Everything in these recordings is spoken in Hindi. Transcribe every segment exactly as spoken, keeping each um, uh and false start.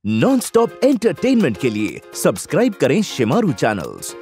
नॉन स्टॉप एंटरटेनमेंट के लिए सब्सक्राइब करें शिमारू चैनल्स।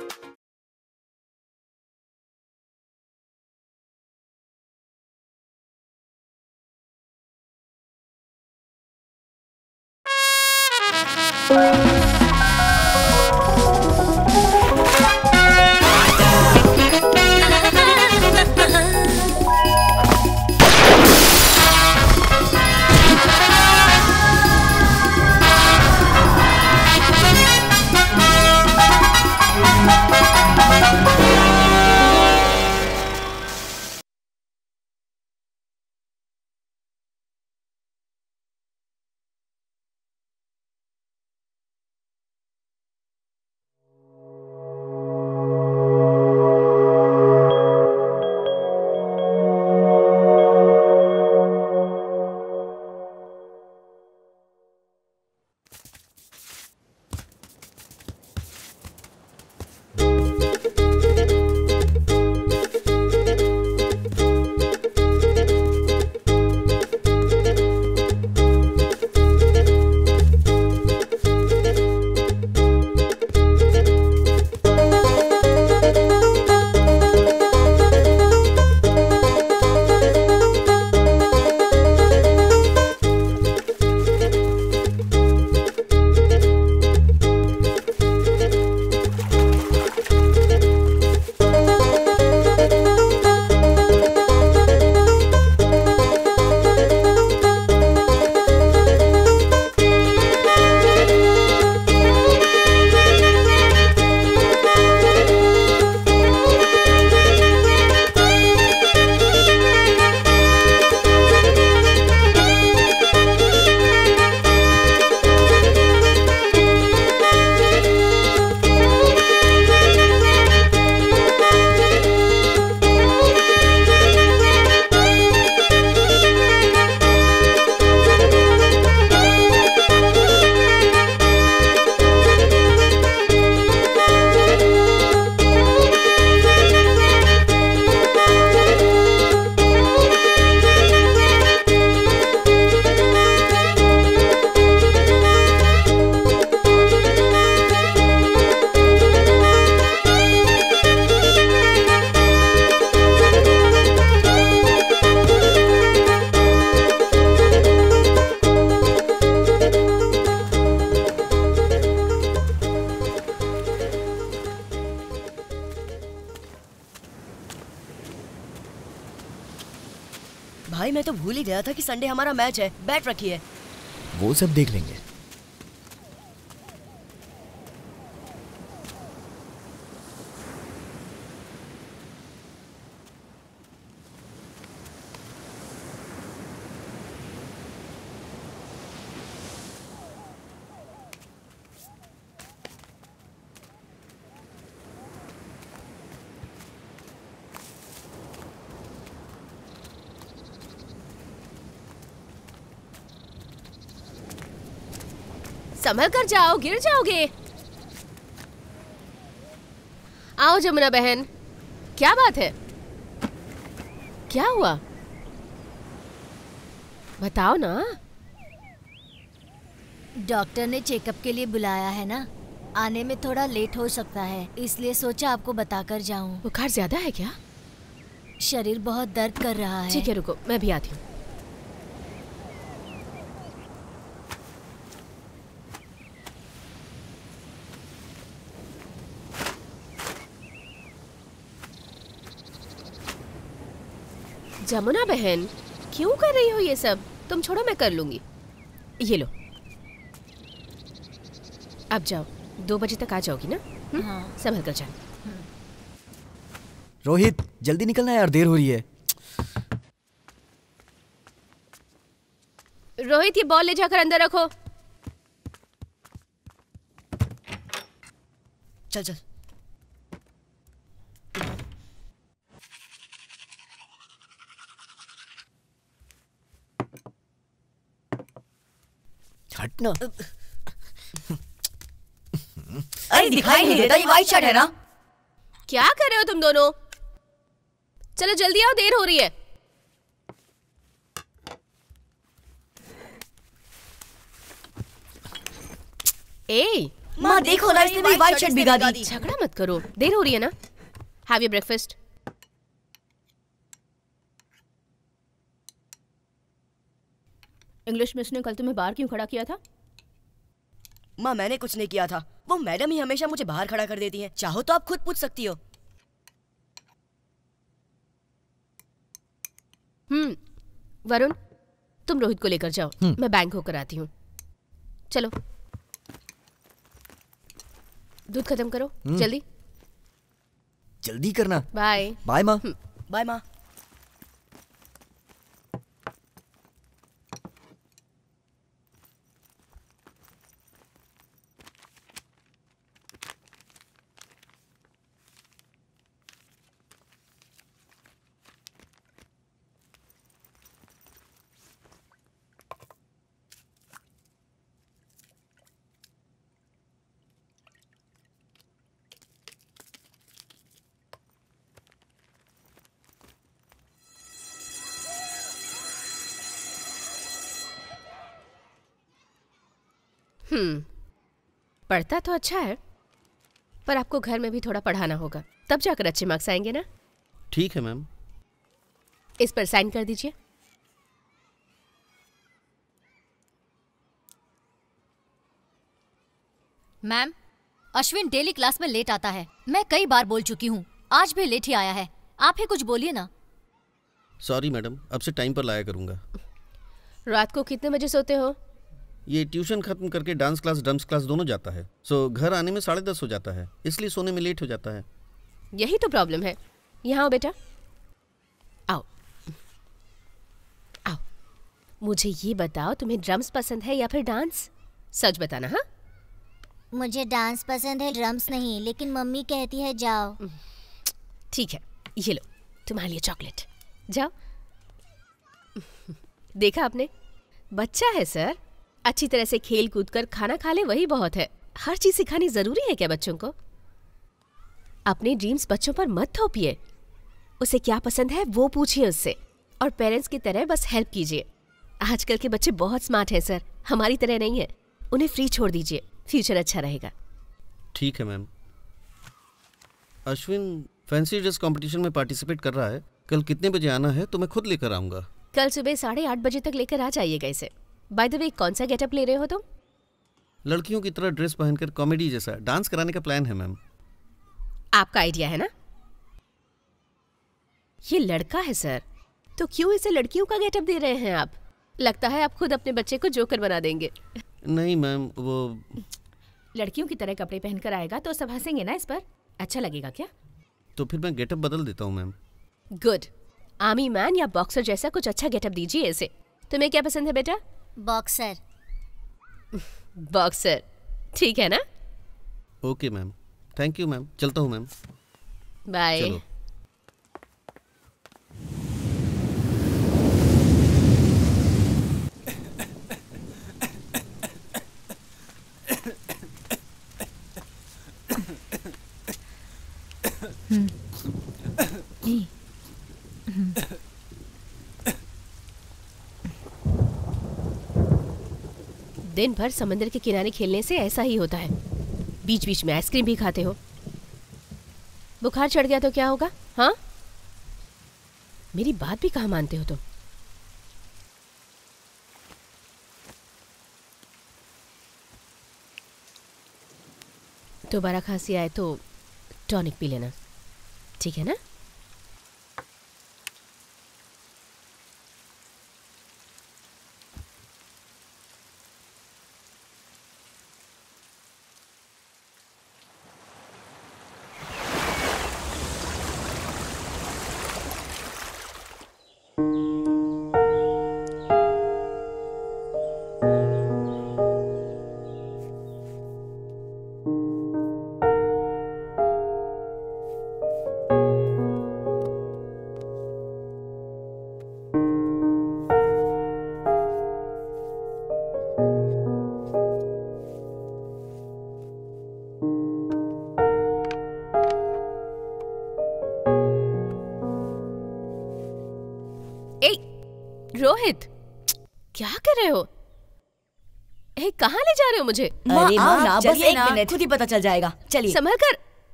भाई मैं तो भूल ही गया था कि संडे हमारा मैच है। बैट रखी है। वो सब देख लेंगे। संभल कर जाओ, गिर जाओगे। आओ जमुना बहन, क्या बात है? क्या हुआ बताओ ना। डॉक्टर ने चेकअप के लिए बुलाया है ना, आने में थोड़ा लेट हो सकता है, इसलिए सोचा आपको बताकर जाऊं। बुखार ज्यादा है क्या? शरीर बहुत दर्द कर रहा है। ठीक है रुको, मैं भी आती हूँ। जमुना बहन क्यों कर रही हो ये सब? तुम छोड़ो, मैं कर लूंगी। ये लो, अब जाओ, दो बजे तक आ जाओगी ना? हाँ। संभल कर जाना। रोहित जल्दी निकलना यार, देर हो रही है। रोहित ये बॉल ले जाकर अंदर रखो। चल चल। हटना। अरे दिखाई नहीं देता, ये वाइट शर्ट है ना? क्या कर रहे हो तुम दोनों? चलो जल्दी आओ, देर हो रही है। ए माँ देखो ना, इसने मेरी व्हाइट शर्ट भिगा दी। झगड़ा मत करो, देर हो रही है ना। Have your breakfast. English miss ने कल तुम्हें बाहर क्यों खड़ा किया था? माँ मैंने कुछ नहीं किया था, वो मैडम ही हमेशा मुझे बाहर खड़ा कर देती हैं। चाहो तो आप खुद पूछ सकती हो। हम्म वरुण, तुम रोहित को लेकर जाओ, मैं बैंक होकर आती हूँ। चलो दूध खत्म करो जल्दी। जल्दी करना। बाय बाय माँ। बाय माँ। हम्म पढ़ता तो अच्छा है, पर आपको घर में भी थोड़ा पढ़ाना होगा, तब जाकर अच्छे मार्क्स आएंगे ना। ठीक है मैम। इस पर साइन कर दीजिए। मैम, अश्विन डेली क्लास में लेट आता है। मैं कई बार बोल चुकी हूँ, आज भी लेट ही आया है। आप ही कुछ बोलिए ना। सॉरी मैडम, अब से टाइम पर लाया करूँगा। रात को कितने बजे सोते हो? ये ट्यूशन खत्म करके डांस क्लास ड्रम्स क्लास दोनों जाता है, सो घर आने में साढ़े दस हो जाता है, इसलिए सोने में लेट हो जाता है। यही तो प्रॉब्लम है। यहाँ आओ बेटा, आओ आओ। मुझे ये बताओ, तुम्हें ड्रम्स पसंद है या फिर डांस? सच बताना। हाँ, मुझे डांस पसंद है, ड्रम्स नहीं, लेकिन मम्मी कहती है जाओ। ठीक है, ये लो तुम्हारे लिए चॉकलेट, जाओ। देखा आपने, बच्चा है सर, अच्छी तरह से खेल कूद कर खाना खा ले वही बहुत है। हर चीज सिखानी जरूरी है क्या बच्चों को? अपने ड्रीम्स बच्चों पर मत थोपिए। उसे क्या पसंद है वो पूछिए उससे, और पेरेंट्स की तरह बस हेल्प कीजिए। आजकल के बच्चे बहुत स्मार्ट हैं सर, हमारी तरह नहीं है। उन्हें फ्री छोड़ दीजिए, फ्यूचर अच्छा रहेगा। ठीक है ma'am. Ashwin fancy dress competition में पार्टिसिपेट कर रहा है, कल कितने बजे आना है तो मैं खुद लेकर आऊँगा। कल सुबह साढ़े आठ बजे तक लेकर आ जाइएगा इसे। बाय द वे, कौन सा गेटअप ले रहे हो तुम? लड़कियों की तरह ड्रेस पहनकर कॉमेडी जैसा डांस कराने का प्लान है मैम। आपका आइडिया है ना? ये लड़का है सर, तो क्यों इसे लड़कियों का गेटअप दे रहे हैं आप? लगता है आप खुद अपने बच्चे को जोकर बना देंगे। नहीं मैम, वो लड़कियों की तरह कपड़े पहनकर आएगा तो सब हंसेंगे ना इस पर। अच्छा लगेगा क्या? तो फिर मैं गेटअप बदल देता हूँ मैम। गुड। आर्मी मैन या बॉक्सर जैसा कुछ अच्छा गेटअप दीजिए इसे। तुम्हें क्या पसंद है बेटा? बॉक्सर। बॉक्सर, ठीक है ना? Okay ma'am, thank you ma'am, चलता हूँ मैम। बाय। चलो। दिन भर समंदर के किनारे खेलने से ऐसा ही होता है, बीच बीच में आइसक्रीम भी खाते हो। बुखार चढ़ गया तो क्या होगा? हाँ, मेरी बात भी कहाँ मानते हो तुम? दोबारा खांसी आए तो टॉनिक पी लेना, ठीक है ना? रोहित, क्या कर रहे हो? ए, कहाँ ले जा रहे हो मुझे? अरे माँ, ना, बस चलिए एक ना। मिनट, खुद ही पता चल जाएगा। चलिए। संभल कर।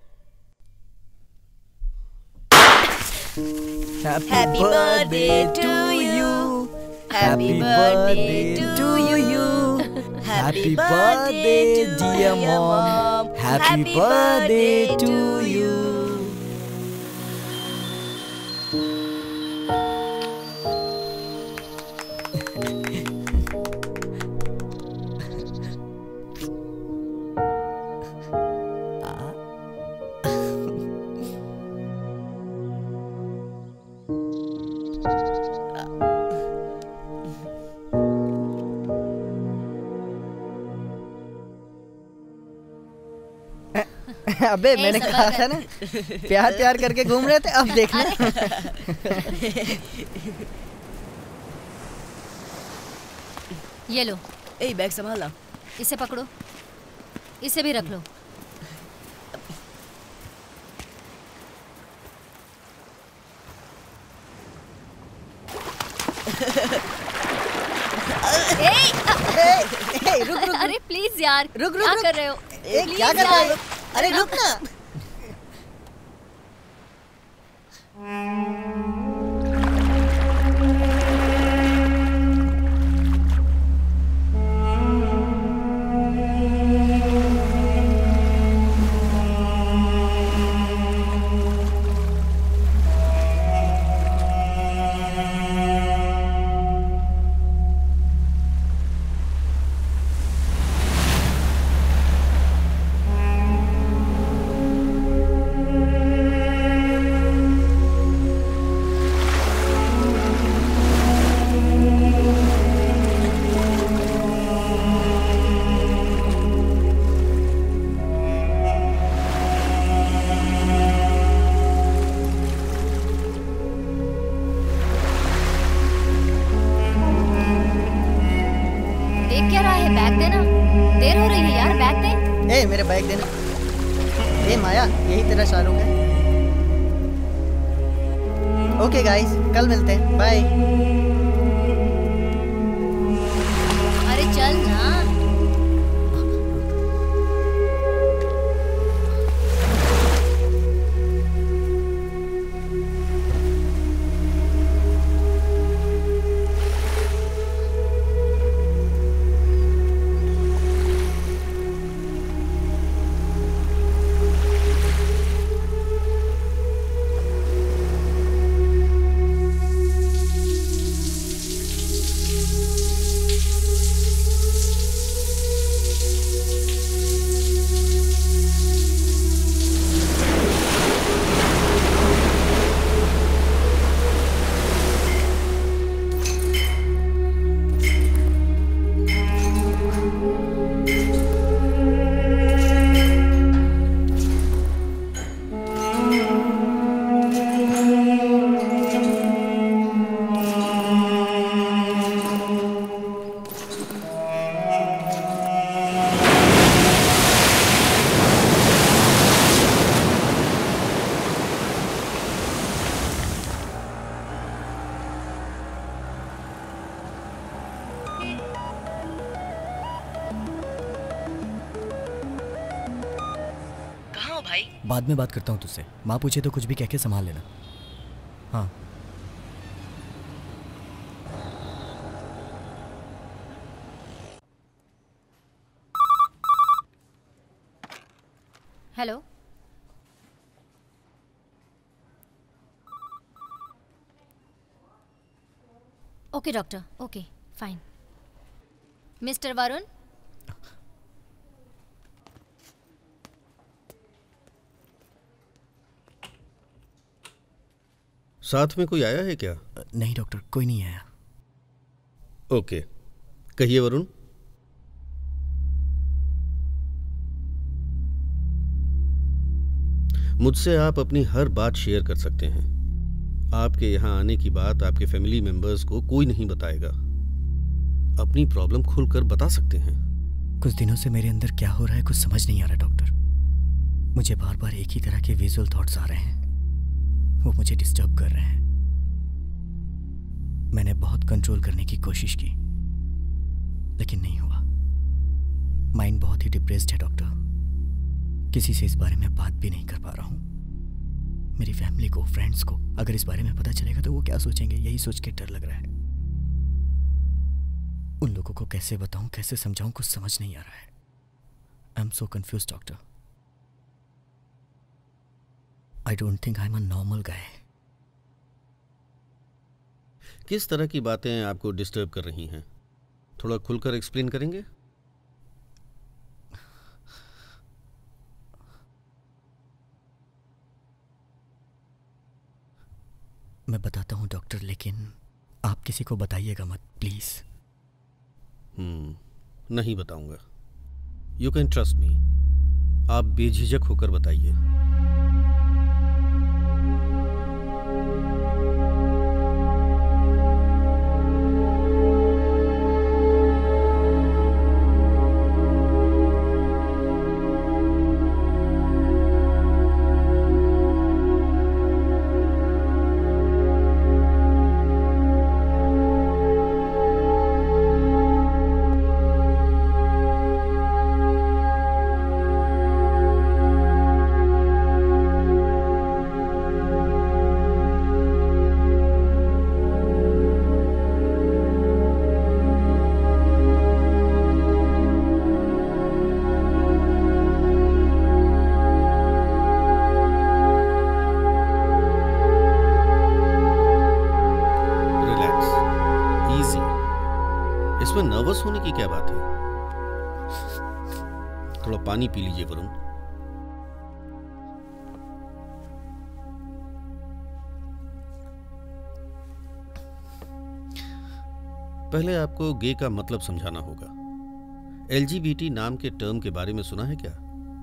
Happy birthday to you. Happy birthday to you. Happy birthday dear mom. Happy birthday to you. अबे ए, मैंने सबर कहा कर। था ना, प्यार प्यार करके घूम रहे थे, अब देखना। ये लो, ए बैग संभालना। इसे पकड़ो, इसे भी रख लो। ए, ए, ए, रुक रुक अरे प्लीज यार, रुक, रुक, क्या रुक। कर रहे हो? ए, Please क्या कर रहा है? यार। अरे रुक ना। देख क्या रहा है? बैग देना। देर हो रही है यार, बैग दे। ए मेरे बैग देना। ए माया, यही तेरा शाहरुख है। ओके गाइस, कल मिलते हैं, बाय। अरे चल ना। बाद में बात करता हूँ तुझसे। माँ पूछे तो कुछ भी कह के संभाल लेना। हाँ। Hello, okay doctor, okay fine. Mister Varun, साथ में कोई आया है क्या? नहीं डॉक्टर, कोई नहीं आया। ओके, कहिए वरुण। मुझसे आप अपनी हर बात शेयर कर सकते हैं। आपके यहाँ आने की बात आपके फैमिली मेंबर्स को कोई नहीं बताएगा। अपनी प्रॉब्लम खुलकर बता सकते हैं। कुछ दिनों से मेरे अंदर क्या हो रहा है कुछ समझ नहीं आ रहा डॉक्टर। मुझे बार बार एक ही तरह के विजुअल थॉट्स आ रहे हैं, वो मुझे डिस्टर्ब कर रहे हैं। मैंने बहुत कंट्रोल करने की कोशिश की लेकिन नहीं हुआ। माइंड बहुत ही डिप्रेस्ड है डॉक्टर। किसी से इस बारे में बात भी नहीं कर पा रहा हूँ। मेरी फैमिली को, फ्रेंड्स को अगर इस बारे में पता चलेगा तो वो क्या सोचेंगे, यही सोच के डर लग रहा है। उन लोगों को कैसे बताऊं, कैसे समझाऊं, कुछ समझ नहीं आ रहा है। I am so confuse doctor. I don't think I am a normal guy. किस तरह की बातें आपको डिस्टर्ब कर रही हैं? थोड़ा खुलकर एक्सप्लेन करेंगे? मैं बताता हूँ डॉक्टर, लेकिन आप किसी को बताइएगा मत प्लीज। हम्म नहीं बताऊंगा। You can trust me. आप बेझिझक होकर बताइए। नर्वस होने की क्या बात है? थोड़ा पानी पी लीजिए वरुण। पहले आपको गे का मतलब समझाना होगा। एल जी बी टी नाम के टर्म के बारे में सुना है क्या?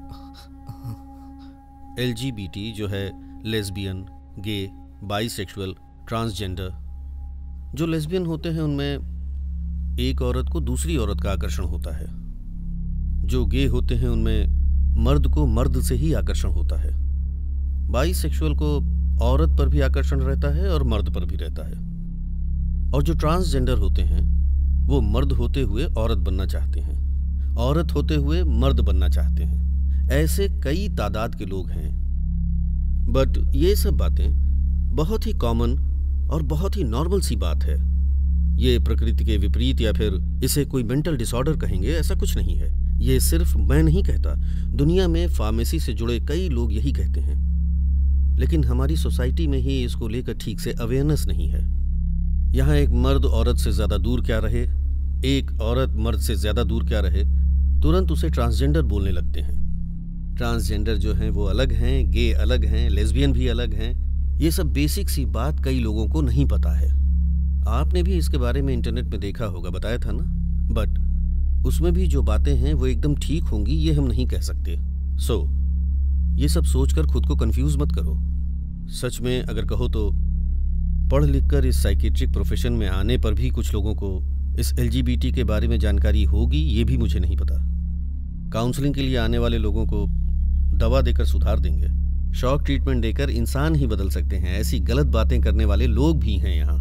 एल जी बी टी जो है लेस्बियन, गे, बाइसेक्सुअल, ट्रांसजेंडर। जो लेस्बियन होते हैं उनमें एक औरत को दूसरी औरत का आकर्षण होता है। जो गे होते हैं उनमें मर्द को मर्द से ही आकर्षण होता है। बाइसेक्सुअल को औरत पर भी आकर्षण रहता है और मर्द पर भी रहता है। और जो ट्रांसजेंडर होते हैं वो मर्द होते हुए औरत बनना चाहते हैं, औरत होते हुए मर्द बनना चाहते हैं। ऐसे कई तादाद के लोग हैं। बट ये सब बातें बहुत ही कॉमन और बहुत ही नॉर्मल सी बात है। ये प्रकृति के विपरीत या फिर इसे कोई मेंटल डिसऑर्डर कहेंगे, ऐसा कुछ नहीं है। ये सिर्फ मैं नहीं कहता, दुनिया में फार्मेसी से जुड़े कई लोग यही कहते हैं। लेकिन हमारी सोसाइटी में ही इसको लेकर ठीक से अवेयरनेस नहीं है। यहाँ एक मर्द औरत से ज्यादा दूर क्या रहे, एक औरत मर्द से ज्यादा दूर क्या रहे, तुरंत उसे ट्रांसजेंडर बोलने लगते हैं। ट्रांसजेंडर जो हैं वो अलग हैं, गे अलग हैं, लेस्बियन भी अलग हैं। ये सब बेसिक सी बात कई लोगों को नहीं पता है। आपने भी इसके बारे में इंटरनेट में देखा होगा, बताया था ना। बट उसमें भी जो बातें हैं वो एकदम ठीक होंगी ये हम नहीं कह सकते। सो so, ये सब सोचकर खुद को कंफ्यूज मत करो। सच में अगर कहो तो पढ़ लिख कर इस साइकेट्रिक प्रोफेशन में आने पर भी कुछ लोगों को इस एल जी बी टी के बारे में जानकारी होगी, ये भी मुझे नहीं पता। काउंसलिंग के लिए आने वाले लोगों को दवा देकर सुधार देंगे, शॉक ट्रीटमेंट देकर इंसान ही बदल सकते हैं। ऐसी गलत बातें करने वाले लोग भी हैं यहाँ।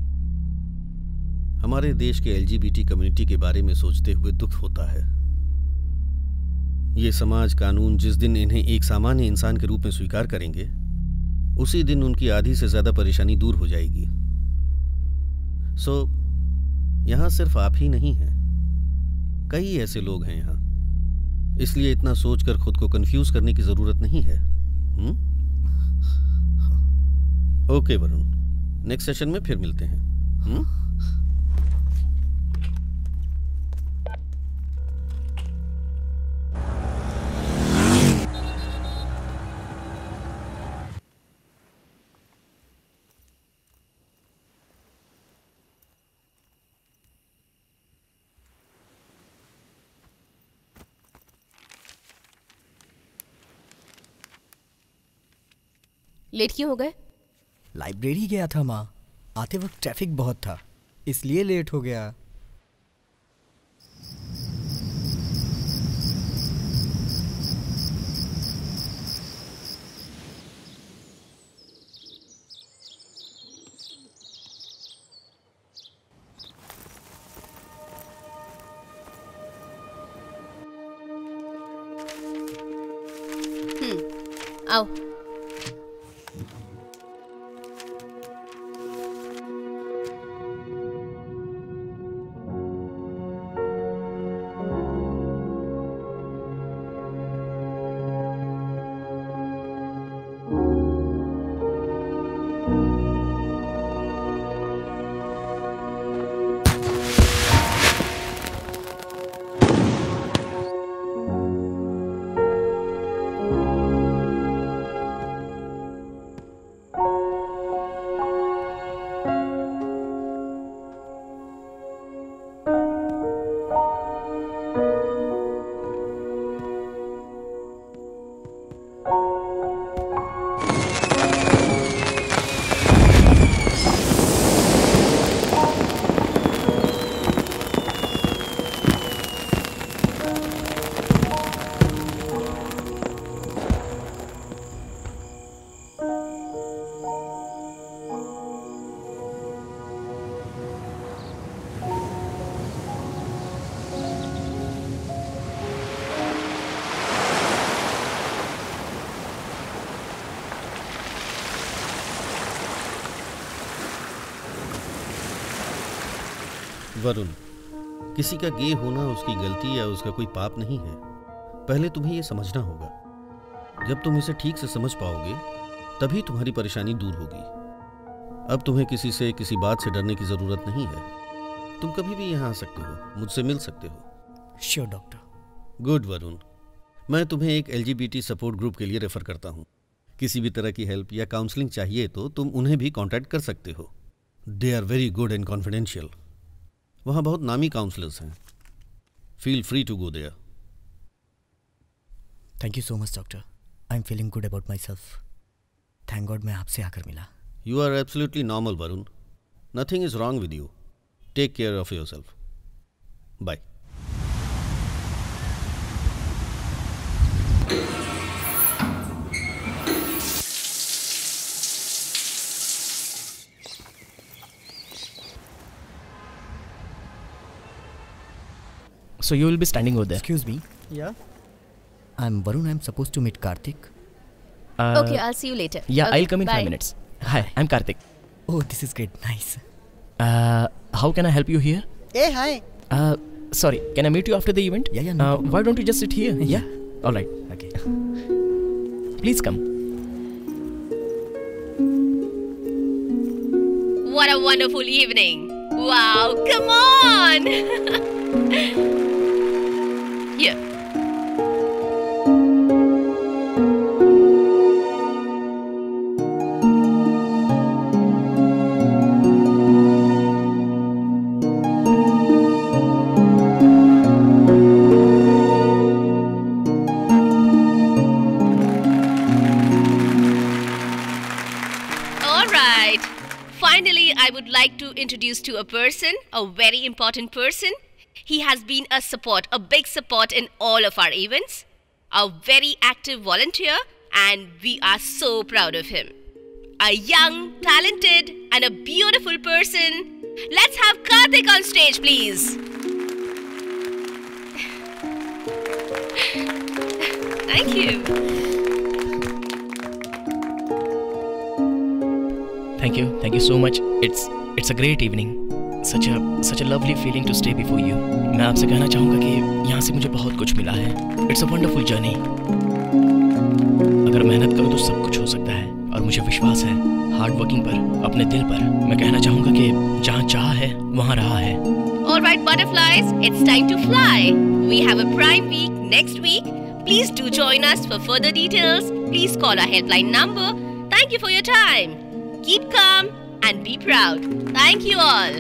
हमारे देश के L G B T community के बारे में सोचते हुए दुख होता है। ये समाज कानून जिस दिन इन्हें एक सामान्य इंसान के रूप में स्वीकार करेंगे, उसी दिन उनकी आधी से ज्यादा परेशानी दूर हो जाएगी। सो यहां सिर्फ आप ही नहीं हैं, कई ऐसे लोग हैं यहां। इसलिए इतना सोचकर खुद को कंफ्यूज करने की जरूरत नहीं है। हुँ? ओके वरुण, नेक्स्ट सेशन में फिर मिलते हैं। हुँ? लेट क्यों हो गए? लाइब्रेरी गया था माँ, आते वक्त ट्रैफिक बहुत था इसलिए लेट हो गया। हम्म, आओ। वरुण, किसी का गे होना उसकी गलती या उसका कोई पाप नहीं है। पहले तुम्हें यह समझना होगा। जब तुम इसे ठीक से समझ पाओगे तभी तुम्हारी परेशानी दूर होगी। अब तुम्हें किसी से किसी बात से डरने की जरूरत नहीं है। तुम कभी भी यहाँ आ सकते हो, मुझसे मिल सकते हो। Sure doctor. गुड वरुण, मैं तुम्हें एक एलजीबीटी सपोर्ट ग्रुप के लिए रेफर करता हूँ। किसी भी तरह की हेल्प या काउंसलिंग चाहिए तो तुम उन्हें भी कांटेक्ट कर सकते हो। They are very good and confidential. वहाँ बहुत नामी काउंसलर्स हैं। Feel free to go there. Thank you so much doctor. I am feeling good about myself. Thank God मैं आपसे आकर मिला। You are absolutely normal Varun. Nothing is wrong with you. Take care of yourself. Bye. So you will be standing over there. Excuse me. Yeah. I'm Varun. I'm supposed to meet Karthik. Uh, okay, I'll see you later. Yeah, okay, I'll come in bye. five minutes. Hi, I'm Karthik. Oh, this is great. Nice. Uh, how can I help you here? Hey, hi. Uh, sorry. Can I meet you after the event? Yeah, yeah. No Uh, problem. Why don't you just sit here? Yeah. All right. Okay. Please come. What a wonderful evening! Wow, come on! Here. Finally, I would like to introduce to a person, a very important person. He has been a support, a big support in all of our events, a very active volunteer, and we are so proud of him. A young, talented, and a beautiful person. Let's have Karthik on stage, please. Thank you. Thank you. Thank you so much. It's it's a great evening. Such a such a lovely feeling to stay before you. मैं आपसे कहना चाहूँगा कि यहाँ से मुझे बहुत कुछ मिला है. It's a wonderful journey. अगर मेहनत करो तो सब कुछ हो सकता है और मुझे विश्वास है हार्ड वर्किंग पर, अपने दिल पर. मैं कहना चाहूँगा कि जहाँ चाह है वहाँ रहा है. All right, butterflies, it's time to fly. We have a prime week next week. Please do join us for further details. Please call our helpline number. Thank you for your time. Keep calm and be proud. Thank you all.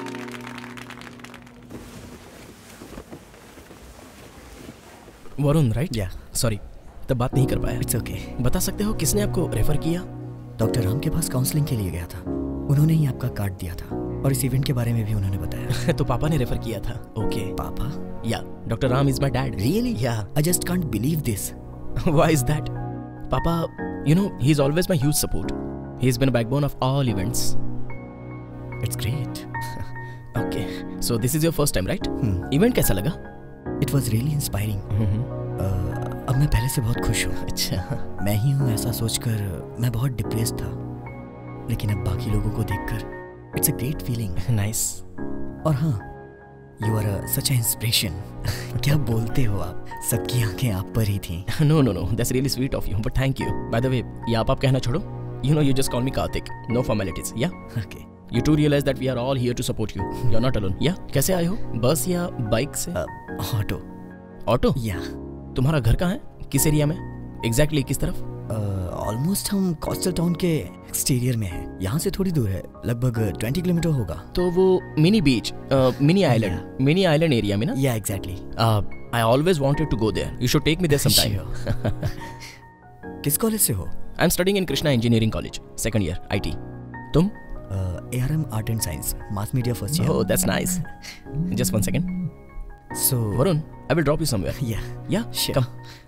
Varun, right? Yeah sorry, तब बात नहीं कर पाया. It's okay. बता सकते हो किसने आपको रेफर किया? डॉक्टर राम के पास काउंसलिंग के लिए गया था. उन्होंने ही आपका कार्ड दिया था और इस इवेंट के बारे में भी उन्होंने बताया. तो पापा ने रेफर किया था. ओके. पापा? Yeah, doctor Ram is my dad. Really? Yeah. I just can't believe this. Why is that? पापा, you know, he is always my huge support. He has been a backbone of all events. It's great. Okay. So this is your first time, right? Hmm. Event कैसा लगा? It was really inspiring. Mm-hmm. uh, अब अब मैं पहले से बहुत खुश हूँ। अच्छा, मैं ही हूँ ऐसा सोचकर मैं बहुत डिप्रेस्ड था, लेकिन अब बाकी लोगों को देखकर it's a great feeling. Nice. और हाँ, you are such a inspiration. क्या बोलते हो आप, सबकी आंखें आप पर ही थी। No no no, that's really sweet of you, but thank you. By the way, ये आप आप कहना छोड़ो, you know you just call me Kartik, no formalities. Yeah okay, you too realise that we are all here to support you, you are not alone. Yeah कैसे आए हो, बस या बाइक से? ऑटो। ऑटो? या। तुम्हारा घर कहाँ है, किस एरिया में एग्जैक्टली, किस तरफ? ऑलमोस्ट हम कोस्टल टाउन के एक्सटीरियर में है, यहाँ से थोड़ी दूर है, लगभग ट्वेंटी किलोमीटर होगा। तो वो mini beach, mini island, mini island area में ना? Yeah exactly. I always wanted to go there, you should take me there some time. किस कॉलेज से हो? I am studying in Krishna engineering college, second year, IT. तुम? A R M art and science, mass media first year. Oh that's nice. Just one second. So Varun, I will drop you somewhere. Yeah yeah come.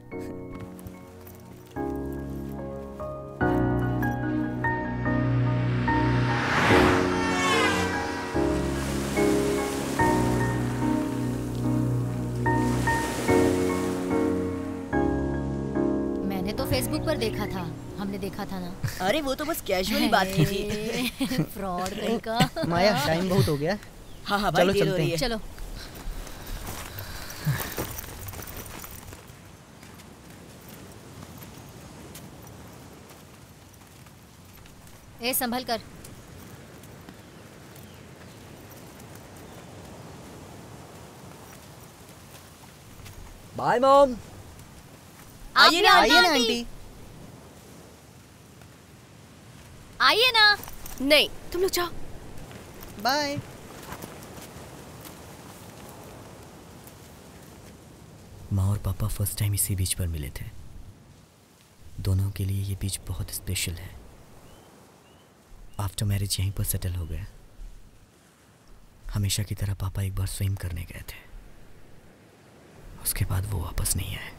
Facebook पर देखा था, हमने देखा था ना। अरे वो तो बस कैजुअली बात की थी। फ्रॉड कहीं का। माया, टाइम बहुत हो गया। हाँ हाँ भाई, चलो देर हो चलते रही हैं। है। चलो। ए संभल कर। Bye mom. आइए ना, आइए ना आंटी। आइए ना। नहीं, तुम लोग जाओ। बाय। माँ और पापा फर्स्ट टाइम इसी बीच पर मिले थे। दोनों के लिए ये बीच बहुत स्पेशल है। आफ्टर मैरिज यहीं पर सेटल हो गए। हमेशा की तरह पापा एक बार स्विम करने गए थे, उसके बाद वो वापस नहीं आए।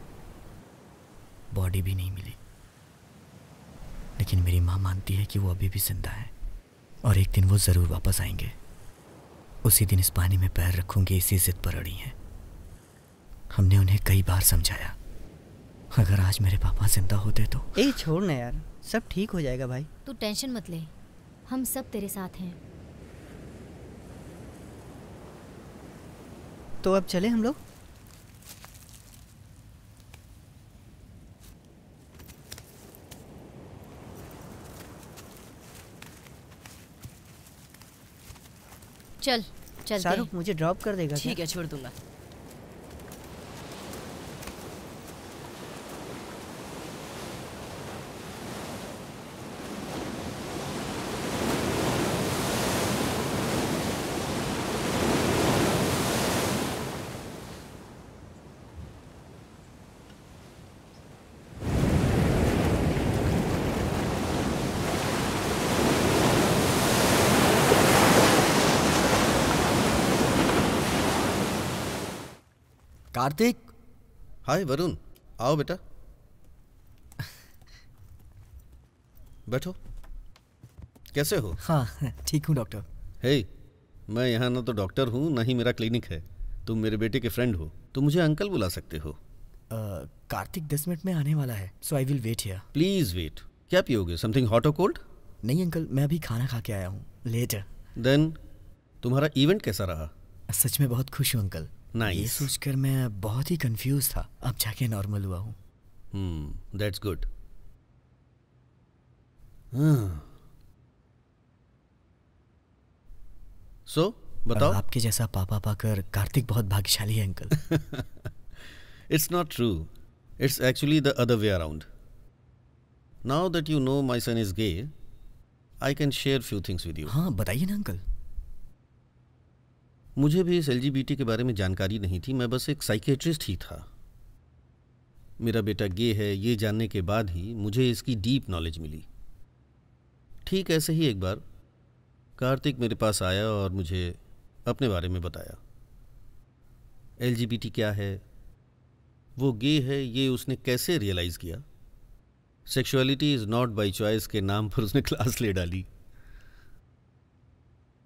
बॉडी भी नहीं मिली, लेकिन मेरी माँ मानती है कि वो अभी भी जिंदा है और एक दिन वो ज़रूर वापस आएंगे। उसी दिन इस पानी में पैर रखूंगी, इसी जिद पर अड़ी हैं। हमने उन्हें कई बार समझाया, अगर आज मेरे पापा जिंदा होते तो। ए छोड़ ना यार, सब ठीक हो जाएगा भाई। तू टेंशन मत ले, हम सब तेरे साथ हैं। तो अब चले हम लोग? चल चलते। शाहरुख मुझे ड्रॉप कर देगा? ठीक है, छोड़ दूंगा। कार्तिक। हाय वरुण, आओ बेटा, बैठो। कैसे हो? हाँ ठीक हूँ डॉक्टर। हे, मैं यहाँ ना तो डॉक्टर हूँ ना ही मेरा क्लिनिक है। तुम मेरे बेटे के फ्रेंड हो तो मुझे अंकल बुला सकते हो। कार्तिक दस मिनट में आने वाला है, so I will wait here. Please wait. क्या पियोगे, समथिंग हॉट और कोल्ड? नहीं अंकल, मैं अभी खाना खा के आया हूँ, लेटर। देन तुम्हारा इवेंट कैसा रहा? सच में बहुत खुश हूँ अंकल। Nice. ये सोचकर मैं बहुत ही कंफ्यूज था, अब जाके नॉर्मल हुआ हूँ। हम्म, दैट्स गुड। सो बताओ। आपके जैसा पापा पाकर कार्तिक बहुत भाग्यशाली है uncle. It's not true, it's actually the other way around. Now that you know my son is gay, I can share few things with you. हाँ बताइए ना अंकल। मुझे भी इस एलजीबीटी के बारे में जानकारी नहीं थी, मैं बस एक साइकियाट्रिस्ट ही था। मेरा बेटा गे है ये जानने के बाद ही मुझे इसकी डीप नॉलेज मिली। ठीक ऐसे ही एक बार कार्तिक मेरे पास आया और मुझे अपने बारे में बताया। एलजीबीटी क्या है, वो गे है ये उसने कैसे रियलाइज़ किया। Sexuality is not by choice के नाम पर उसने क्लास ले डाली।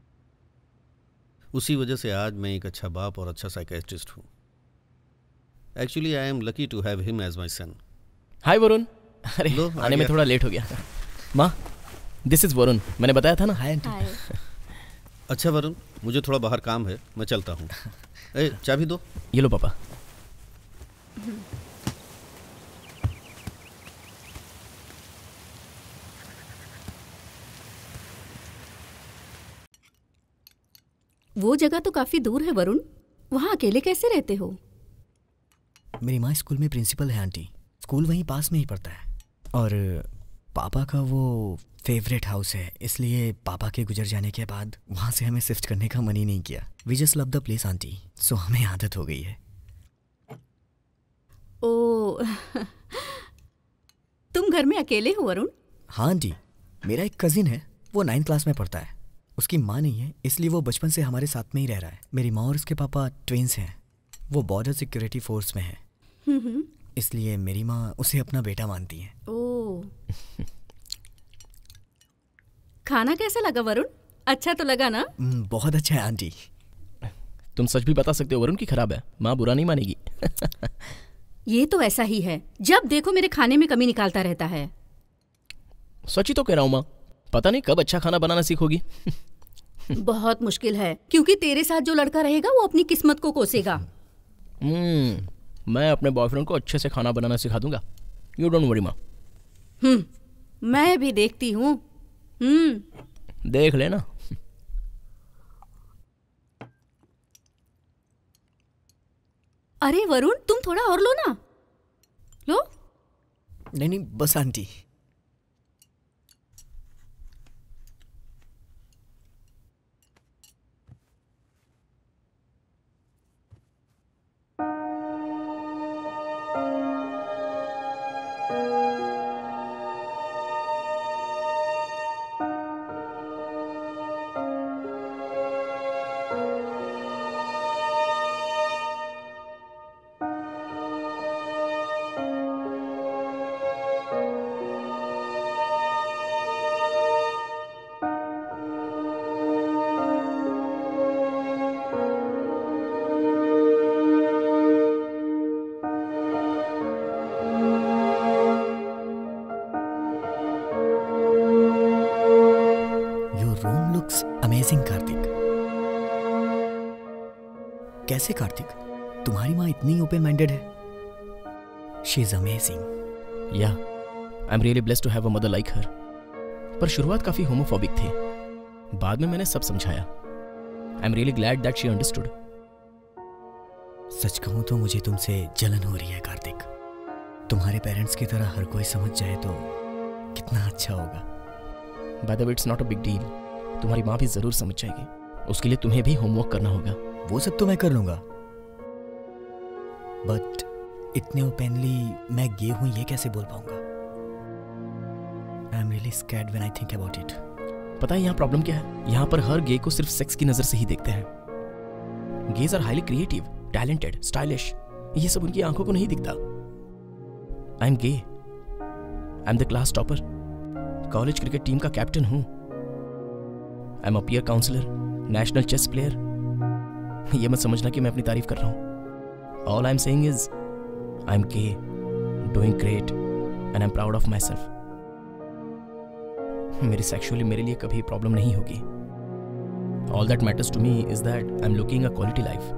उसी वजह से आज मैं एक अच्छा बाप और अच्छा साइकियाट्रिस्ट हूँ। Actually, I am lucky to have him as my son. हाय वरुण। अरे लो, आ आने में गया। थोड़ा लेट हो गया। माँ, दिस इज वरुण, मैंने बताया था ना। Hi aunty. अच्छा वरुण, मुझे थोड़ा बाहर काम है, मैं चलता हूँ। ए, चाबी दो। ये लो पापा। वो जगह तो काफी दूर है वरुण, वहाँ अकेले कैसे रहते हो? मेरी माँ स्कूल में प्रिंसिपल है आंटी, स्कूल वहीं पास में ही पड़ता है। और पापा का वो फेवरेट हाउस है, इसलिए पापा के गुजर जाने के बाद वहाँ से हमें शिफ्ट करने का मन ही नहीं किया। We just love the place aunty, so हमें आदत हो गई है। ओ तुम घर में अकेले हो वरुण? हाँ आंटी, मेरा एक कजिन है, वो नाइन्थ क्लास में पढ़ता है। उसकी माँ नहीं है, इसलिए वो बचपन से हमारे साथ में ही रह रहा है। मेरी माँ और उसके पापा ट्विंस हैं, वो बॉर्डर सिक्योरिटी फोर्स में है, इसलिए मेरी माँ उसे अपना बेटा मानती है। ओ खाना कैसा लगा वरुण? अच्छा तो लगा ना? बहुत अच्छा है आंटी। तुम सच भी बता सकते हो वरुण की खराब है, माँ बुरा नहीं मानेगी। ये तो ऐसा ही है, जब देखो मेरे खाने में कमी निकालता रहता है। सच ही तो कह रहा हूँ माँ, पता नहीं कब अच्छा खाना बनाना सीखोगी। बहुत मुश्किल है, क्योंकि तेरे साथ जो लड़का रहेगा वो अपनी किस्मत को कोसेगा। हम्म, मैं अपने बॉयफ्रेंड को अच्छे से खाना बनाना सिखा दूंगा, यू डोंट वरी माँ। हम्म, मैं भी देखती हूँ। हम्म, देख लेना। अरे वरुण, तुम थोड़ा और लो ना। लो। नहीं नहीं, बस आंटी। अमेजिंग कार्तिक। कैसे कार्तिक? तुम्हारी माँ इतनी ओपन माइंडेड है। She is amazing. Yeah I am really blessed to have a mother like her. पर शुरुआत काफी होमोफोबिक थी, बाद में मैंने सब समझाया। I am really glad that she understood. सच कहूं तो मुझे तुमसे जलन हो रही है कार्तिक। तुम्हारे पेरेंट्स की तरह हर कोई समझ जाए तो कितना अच्छा होगा। By the way, it's not a big deal. तुम्हारी माँ भी जरूर समझ जाएगी। उसके लिए तुम्हें भी होमवर्क करना होगा। वो सब तो मैं कर लूंगा, बट इतने ओपनली मैं गे हूं ये कैसे बोल पाऊंगा? I am really scared when I think about it. पता है यहाँ प्रॉब्लम क्या है? यहाँ पर हर गे को सिर्फ सेक्स की नजर से ही देखते हैं। Gays are highly creative, talented, stylish. ये सब उनकी आंखों को नहीं दिखता। I am gay. I am the class topper, college cricket team का कैप्टन हूं। I am a peer counsellor, national chess player. ये मत समझना कि मैं अपनी तारीफ कर रहा हूं। All I am saying is I am gay, doing great and I am proud of myself. मेरी सेक्सुअली मेरे लिए कभी प्रॉब्लम नहीं होगी। All that matters to me is that I am looking a quality life.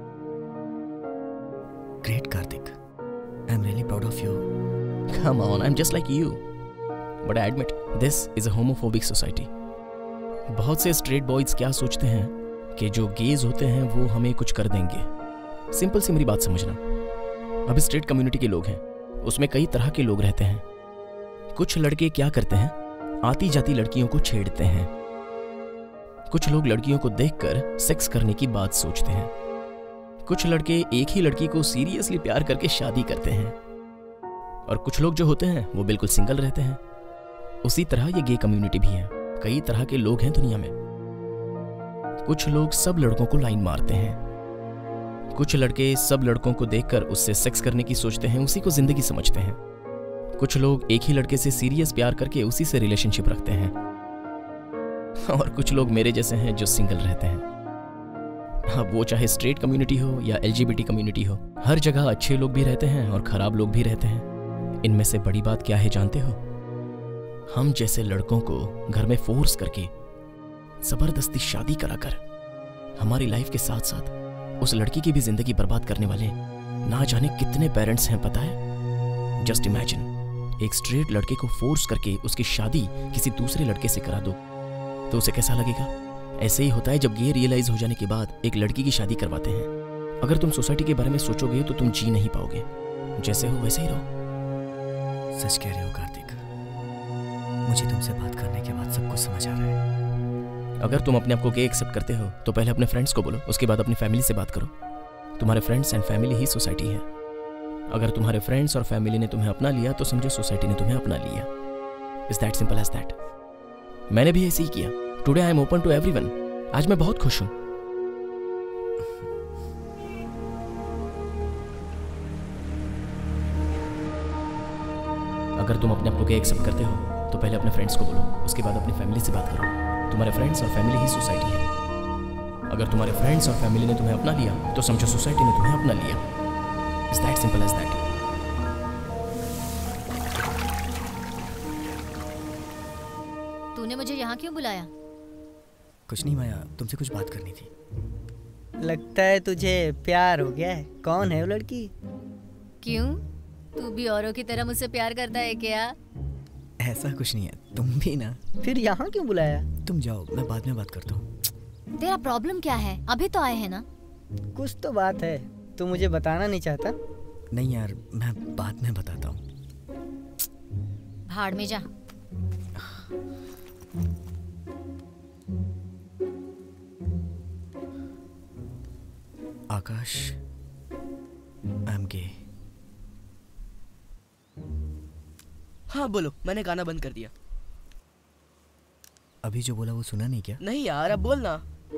Great Kartik, I am really proud of you. Come on, I am just like you, but I admit this is a homophobic society. बहुत से स्ट्रेट बॉयज क्या सोचते हैं कि जो गेज होते हैं वो हमें कुछ कर देंगे। सिंपल सी मेरी बात समझना। अब स्ट्रेट कम्युनिटी के लोग हैं, उसमें कई तरह के लोग रहते हैं। कुछ लड़के क्या करते हैं, आती जाती लड़कियों को छेड़ते हैं। कुछ लोग लड़कियों को देखकर सेक्स करने की बात सोचते हैं। कुछ लड़के एक ही लड़की को सीरियसली प्यार करके शादी करते हैं, और कुछ लोग जो होते हैं वो बिल्कुल सिंगल रहते हैं। उसी तरह ये गे कम्युनिटी भी है। कई तरह के लोग हैं दुनिया में। कुछ लोग सब लड़कों को लाइन मारते हैं। कुछ लड़के सब लड़कों को देखकर उससे सेक्स करने की सोचते हैं, उसी को जिंदगी समझते हैं। कुछ लोग एक ही लड़के से सीरियस प्यार करके उसी से रिलेशनशिप रखते हैं, और कुछ लोग मेरे जैसे हैं जो सिंगल रहते हैं। अब वो चाहे स्ट्रेट कम्युनिटी हो या एलजीबीटी कम्युनिटी हो, हर जगह अच्छे लोग भी रहते हैं और खराब लोग भी रहते हैं। इनमें से बड़ी बात क्या है जानते हो? हम जैसे लड़कों को घर में फोर्स करके जबरदस्ती शादी कराकर हमारी लाइफ के साथ साथ उस लड़की की भी जिंदगी बर्बाद करने वाले ना जाने कितने पेरेंट्स हैं, पता है? जस्ट इमेजिन, एक स्ट्रेट लड़के को फोर्स करके उसकी शादी किसी दूसरे लड़के से करा दो तो उसे कैसा लगेगा? ऐसे ही होता है जब गे रियलाइज हो जाने के बाद एक लड़की की शादी करवाते हैं। अगर तुम सोसाइटी के बारे में सोचोगे तो तुम जी नहीं पाओगे। जैसे हो वैसे ही रहो। सच कह रहे हो कार्तिक, मुझे तुमसे बात करने के बाद सब कुछ समझ आ रहा है। अगर तुम अपने आप को गे एक्सेप्ट करते हो तो पहले अपने फ्रेंड्स को बोलो, उसके बाद अपनी फैमिली से बात करो। तुम्हारे फ्रेंड्स एंड फैमिली ही सोसाइटी है। अगर तुम्हारे फ्रेंड्स और फैमिली ने तुम्हें अपना लिया तो समझो सोसाइटी ने तुम्हें अपना लिया। Is that simple as that. मैंने भी ऐसे ही किया। Today I am open to everyone. आज मैं बहुत खुश हूं। अगर तुम अपने आप को एक्सेप्ट करते हो तो पहले अपने फ्रेंड्स को बोलो, उसके बाद अपनी फैमिली से बात करो। तुम्हारे फ्रेंड्स और फैमिली ही सोसाइटी है। अगर तुम्हारे फ्रेंड्स और फैमिली ने तुम्हें अपना लिया तो समझो सोसाइटी ने तुम्हें अपना लिया। Is that simple as that. तूने मुझे यहाँ क्यों बुलाया? कुछ नहीं माया, तुमसे कुछ बात करनी थी। लगता है तुझे प्यार हो गया है। कौन है वो लड़की? क्यों, तू भी औरों की तरह मुझसे प्यार करता है क्या? ऐसा कुछ नहीं है, तुम भी ना। फिर यहाँ क्यों बुलाया? तुम जाओ, मैं बाद में बात करता हूँ। तेरा प्रॉब्लम क्या है? अभी तो आए हैं ना। कुछ तो बात है, तू मुझे बताना नहीं चाहता? नहीं यार, मैं बाद में बताता हूँ। भाड़ में जा। Akash, I am gay. हाँ बोलो, मैंने गाना बंद कर दिया। अभी जो बोला वो सुना नहीं क्या? नहीं यार, अब बोलना।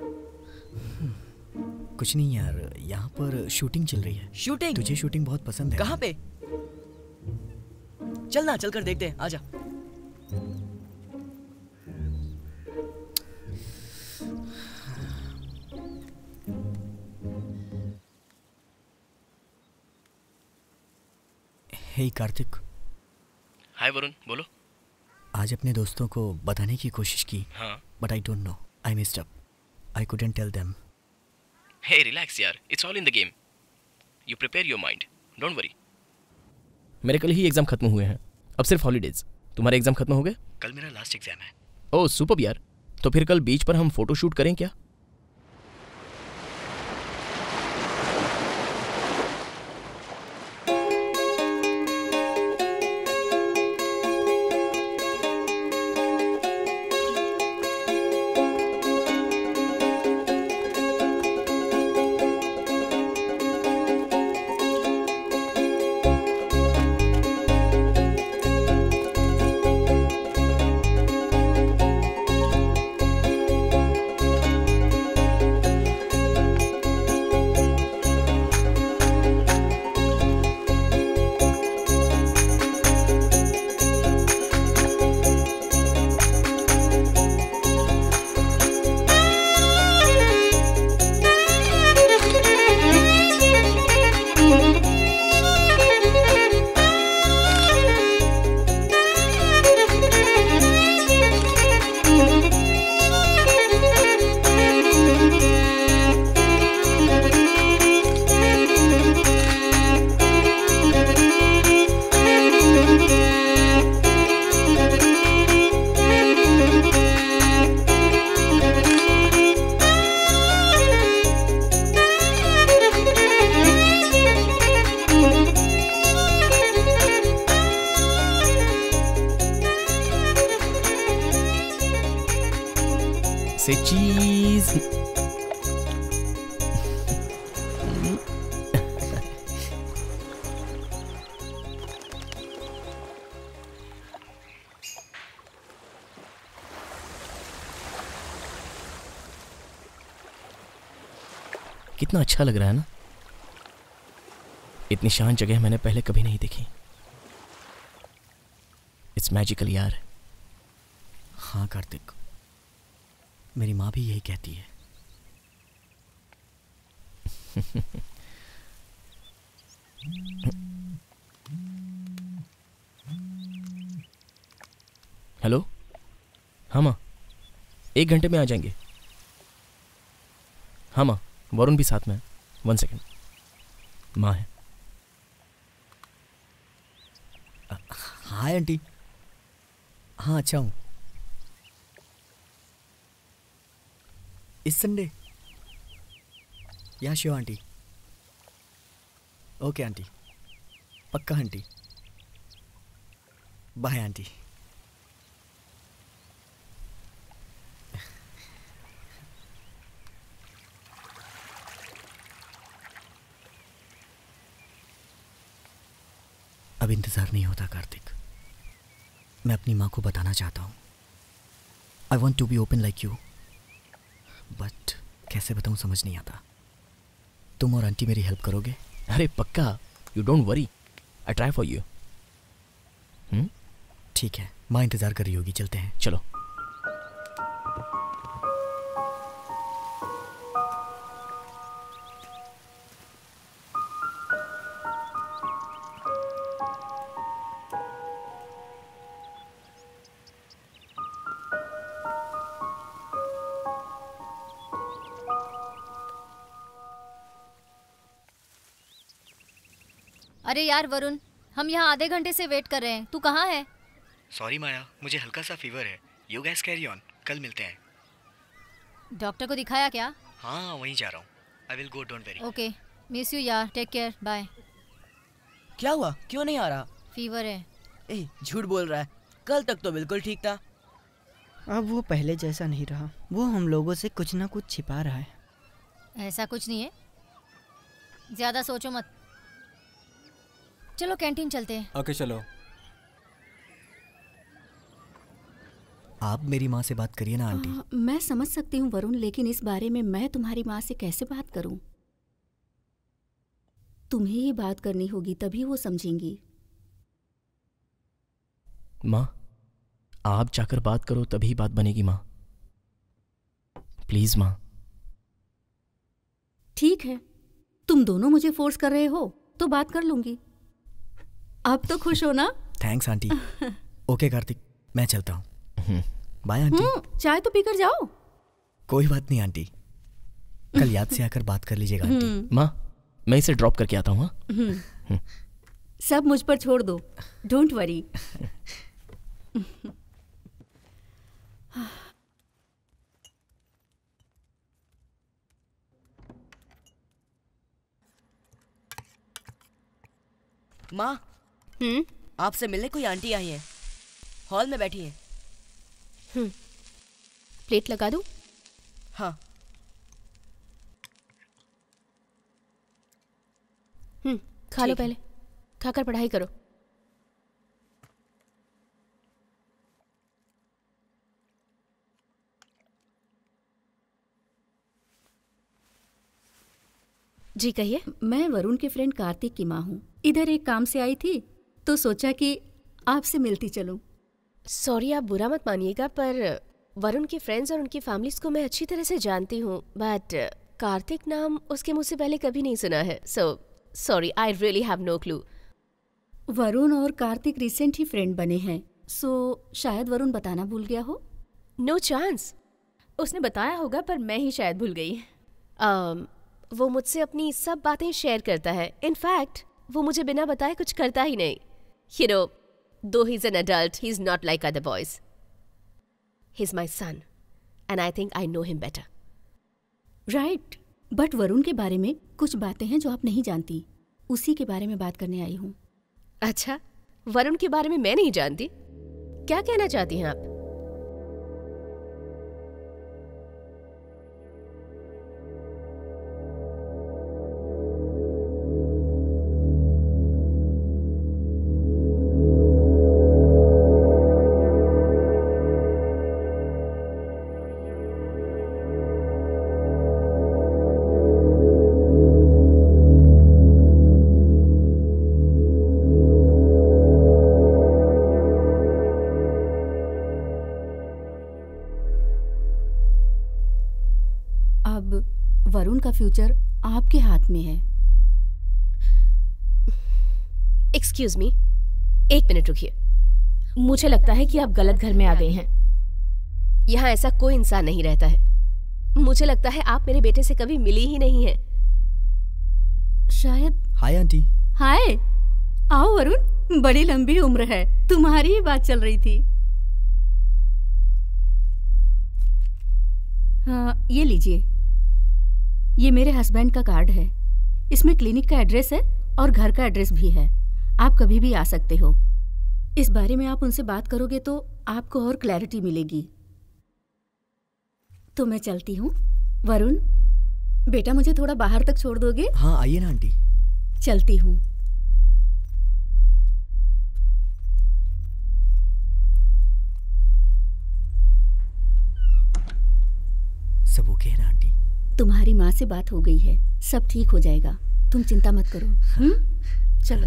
कुछ नहीं यार, यहाँ पर शूटिंग चल रही है। शूटिंग? तुझे शूटिंग बहुत पसंद है। कहाँ पे? चलना, चलकर देखते हैं, आजा। हे कार्तिक। हाय वरुण, बोलो। आज अपने दोस्तों को बताने की कोशिश की, हाँ, but I don't know, I missed up, I couldn't tell them. Hey relax यार, it's all in the game. You prepare your mind, don't worry. मेरे कल ही एग्जाम खत्म हुए हैं, अब सिर्फ हॉलीडेज। तुम्हारे एग्जाम खत्म हो गए? कल मेरा लास्ट एग्जाम है। ओह सुपर्ब यार, तो फिर कल बीच पर हम फोटो शूट करें क्या? से चीज। कितना अच्छा लग रहा है ना। इतनी शांत जगह मैंने पहले कभी नहीं देखी। इट्स मैजिकल यार। हाँ कार्तिक, मेरी माँ भी यही कहती है। हेलो, हाँ माँ, एक घंटे में आ जाएंगे। हाँ माँ, वरुण भी साथ में है। वन सेकेंड, माँ है। Hi aunty. हाँ अच्छा हूँ। इस Sunday? Yeah sure aunty. Okay aunty, पक्का आंटी। Bye aunty. अब इंतज़ार नहीं होता कार्तिक। मैं अपनी माँ को बताना चाहता हूँ। I want to be open like you, but कैसे बताऊँ समझ नहीं आता। तुम और आंटी मेरी हेल्प करोगे? अरे पक्का, you don't worry, I try for you. Hmm, ठीक है, माँ इंतज़ार कर रही होगी, चलते हैं। चलो। अरे यार वरुण, हम यहाँ आधे घंटे से वेट कर रहे हैं, तू कहाँ है? सॉरी माया, मुझे हल्का सा फीवर है। यू गाइस कैरी ऑन, कल मिलते हैं। डॉक्टर को दिखाया क्या? हाँ वहीं जा रहा हूँ। I will go, don't worry. Okay, miss you यार, टेक केयर, बाय। क्या हुआ, क्यों नहीं आ रहा? फीवर है। ए, झूठ बोल रहा है, कल तक तो बिल्कुल ठीक था। अब वो पहले जैसा नहीं रहा। वो हम लोगों से कुछ ना कुछ छिपा रहा है। ऐसा कुछ नहीं है, ज्यादा सोचो मत। चलो कैंटीन चलते हैं। ओके चलो। आप मेरी माँ से बात करिए ना आंटी। आ, मैं समझ सकती हूँ वरुण, लेकिन इस बारे में मैं तुम्हारी माँ से कैसे बात करूँ? तुम्हें ही बात करनी होगी, तभी वो समझेंगी। माँ, आप जाकर बात करो, तभी बात बनेगी माँ। प्लीज माँ। ठीक है, तुम दोनों मुझे फोर्स कर रहे हो तो बात कर लूंगी। अब तो खुश हो ना? Thanks aunty. ओके कार्तिक, मैं चलता हूँ। Bye aunty. चाय तो पीकर जाओ। कोई बात नहीं आंटी, कल याद से आकर बात कर लीजिएगा आंटी। माँ, मैं इसे ड्रॉप करके आता हूँ। सब मुझ पर छोड़ दो, डोंट वरी। माँ, हम्म आपसे मिलने कोई आंटी आई है, हॉल में बैठी है। हम्म प्लेट लगा दूं? हाँ। हम्म खा लो, पहले खाकर पढ़ाई करो। जी कहिए। मैं वरुण के फ्रेंड कार्तिक की माँ हूँ। इधर एक काम से आई थी तो सोचा कि आपसे मिलती चलूं। सॉरी, आप बुरा मत मानिएगा, पर वरुण के फ्रेंड्स और उनकी फैमिलीज को मैं अच्छी तरह से जानती हूँ, बट कार्तिक नाम उसके मुझसे पहले कभी नहीं सुना है। So sorry, I really have no clue. Varun और कार्तिक रिसेंट ही फ्रेंड बने हैं, सो शायद वरुण बताना भूल गया हो। नो चांस, उसने बताया होगा पर मैं ही शायद भूल गई। um, वो मुझसे अपनी सब बातें शेयर करता है। इनफैक्ट वो मुझे बिना बताए कुछ करता ही नहीं। You know, though he's an adult, he's not like other boys. He's my son, and I think I know him better. Right, but Varun के बारे में कुछ बातें हैं जो आप नहीं जानती। उसी के बारे में बात करने आई हूँ। अच्छा, वरुण के बारे में मैं नहीं जानती? क्या कहना चाहती हैं आप? वरुण का फ्यूचर आपके हाथ में है। एक्सक्यूज मी, एक मिनट रुकिए। मुझे लगता है कि आप गलत घर में आ गई हैं। यहाँ ऐसा कोई इंसान नहीं रहता है। मुझे लगता है आप मेरे बेटे से कभी मिली ही नहीं है। शायद। Hi aunty. हाय, आओ वरुण, बड़ी लंबी उम्र है, तुम्हारी ही बात चल रही थी। हाँ, ये लीजिए, ये मेरे हस्बैंड का कार्ड है। इसमें क्लिनिक का एड्रेस है और घर का एड्रेस भी है। आप कभी भी आ सकते हो। इस बारे में आप उनसे बात करोगे तो आपको और क्लैरिटी मिलेगी। तो मैं चलती हूँ। वरुण, बेटा मुझे थोड़ा बाहर तक छोड़ दोगे? हाँ आइए ना आंटी। चलती हूँ। सब ओके है ना आंटी? तुम्हारी माँ से बात हो गई है, सब ठीक हो जाएगा, तुम चिंता मत करो। हम्म, चलो।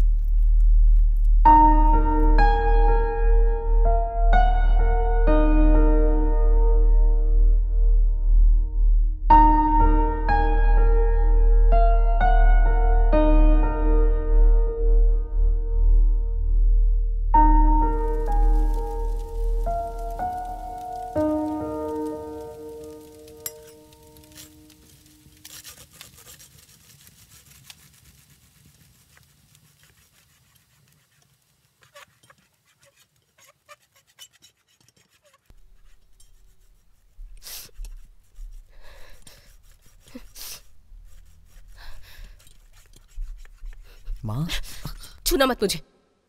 माँ, छूना मत मुझे।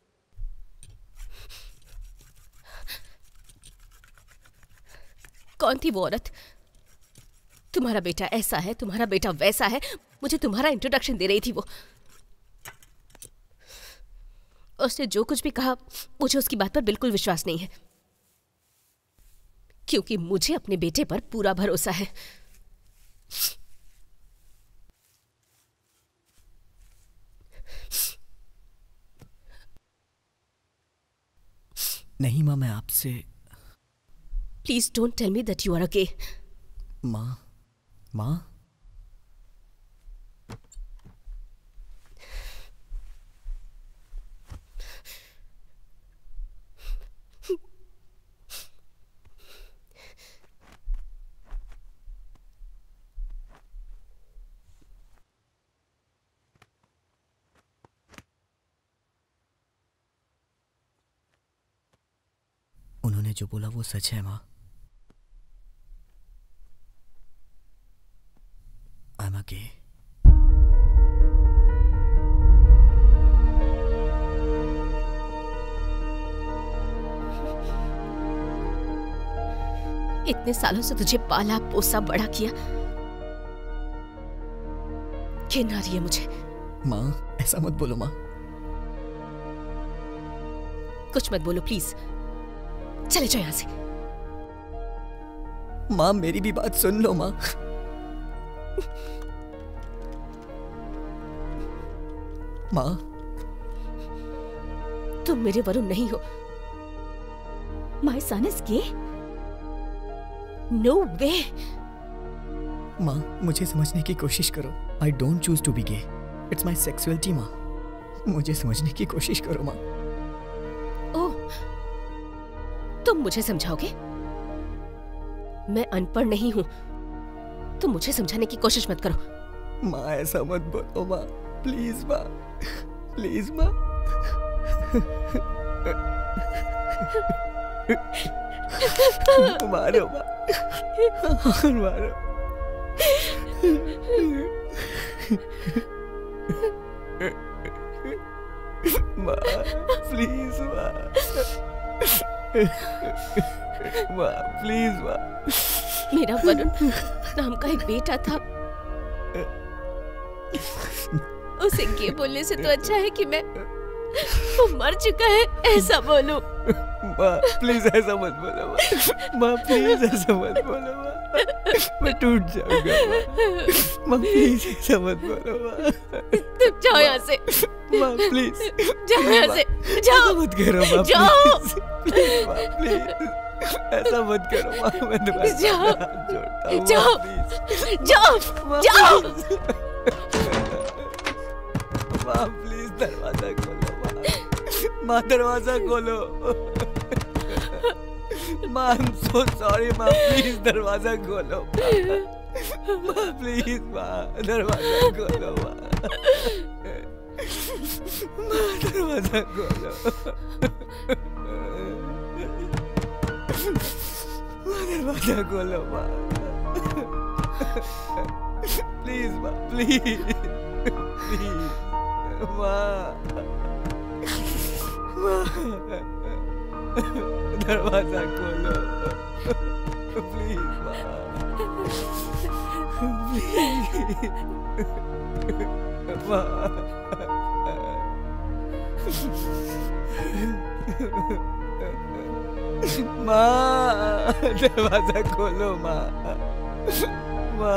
कौन थी वो औरत? तुम्हारा बेटा ऐसा है, तुम्हारा बेटा वैसा है, मुझे तुम्हारा इंट्रोडक्शन दे रही थी वो। उसने जो कुछ भी कहा, मुझे उसकी बात पर बिल्कुल विश्वास नहीं है, क्योंकि मुझे अपने बेटे पर पूरा भरोसा है। नहीं माँ, मैं आपसे। Please don't tell me that you are a gay. माँ, माँ, उन्होंने जो बोला वो सच है माँ। I'm a gay. इतने सालों से तुझे पाला पोसा बड़ा किया, घिन आ रही है मुझे। माँ, ऐसा मत बोलो माँ। कुछ मत बोलो प्लीज, चले जाओ यहाँ से। माँ, मेरी भी बात सुन लो माँ। माँ, तुम मेरे वरुण नहीं हो। My son is gay? No way. माँ, मुझे समझने की कोशिश करो। I don't choose to be gay. It's my sexuality माँ। मुझे समझने की कोशिश करो माँ। ओह, तुम मुझे समझाओगे? मैं अनपढ़ नहीं हूं, तुम मुझे समझाने की कोशिश मत करो। माँ, ऐसा मत बोलो माँ, प्लीज माँ, प्लीज माँ। मारो माँ, मारो। माँ, प्लीज माँ, माँ, प्लीज माँ। मेरा वरुण नाम का एक बेटा था, उसे गे बोलने से तो अच्छा है कि मैं वो मर चुका है ऐसा बोलूं। माँ, प्लीज ऐसा मत बोलो माँ। माँ, प्लीज ऐसा मत बोलो माँ, मैं टूट जाऊंगा माँ। माँ, प्लीज ऐसा मत बोलो माँ। तुम जाओ यहाँ से। माँ, प्लीज जाओ यहाँ से, जाओ मत करो माँ, जाओ। प्लीज माँ, प्लीज। ऐसा मत करो माँ, मैं तुम्हारे जाओ, हाथ जोड़ता हूँ, जाओ, प्लीज। जाओ, जाओ। माँ प्लीज दरवाजा खोलो माँ, माँ दरवाजा खोलो। माँ आई एम सो सॉरी माँ, प्लीज दरवाजा खोलो माँ, प्लीज माँ दरवाजा खोलो माँ, माँ दरवाजा खोलो, माँ दरवाजा खोलो माँ, प्लीज माँ, प्लीज प्लीज माँ, माँ दरवाजा खोलो प्लीज माँ, प्लीज माँ, माँ दरवाजा खोलो माँ, माँ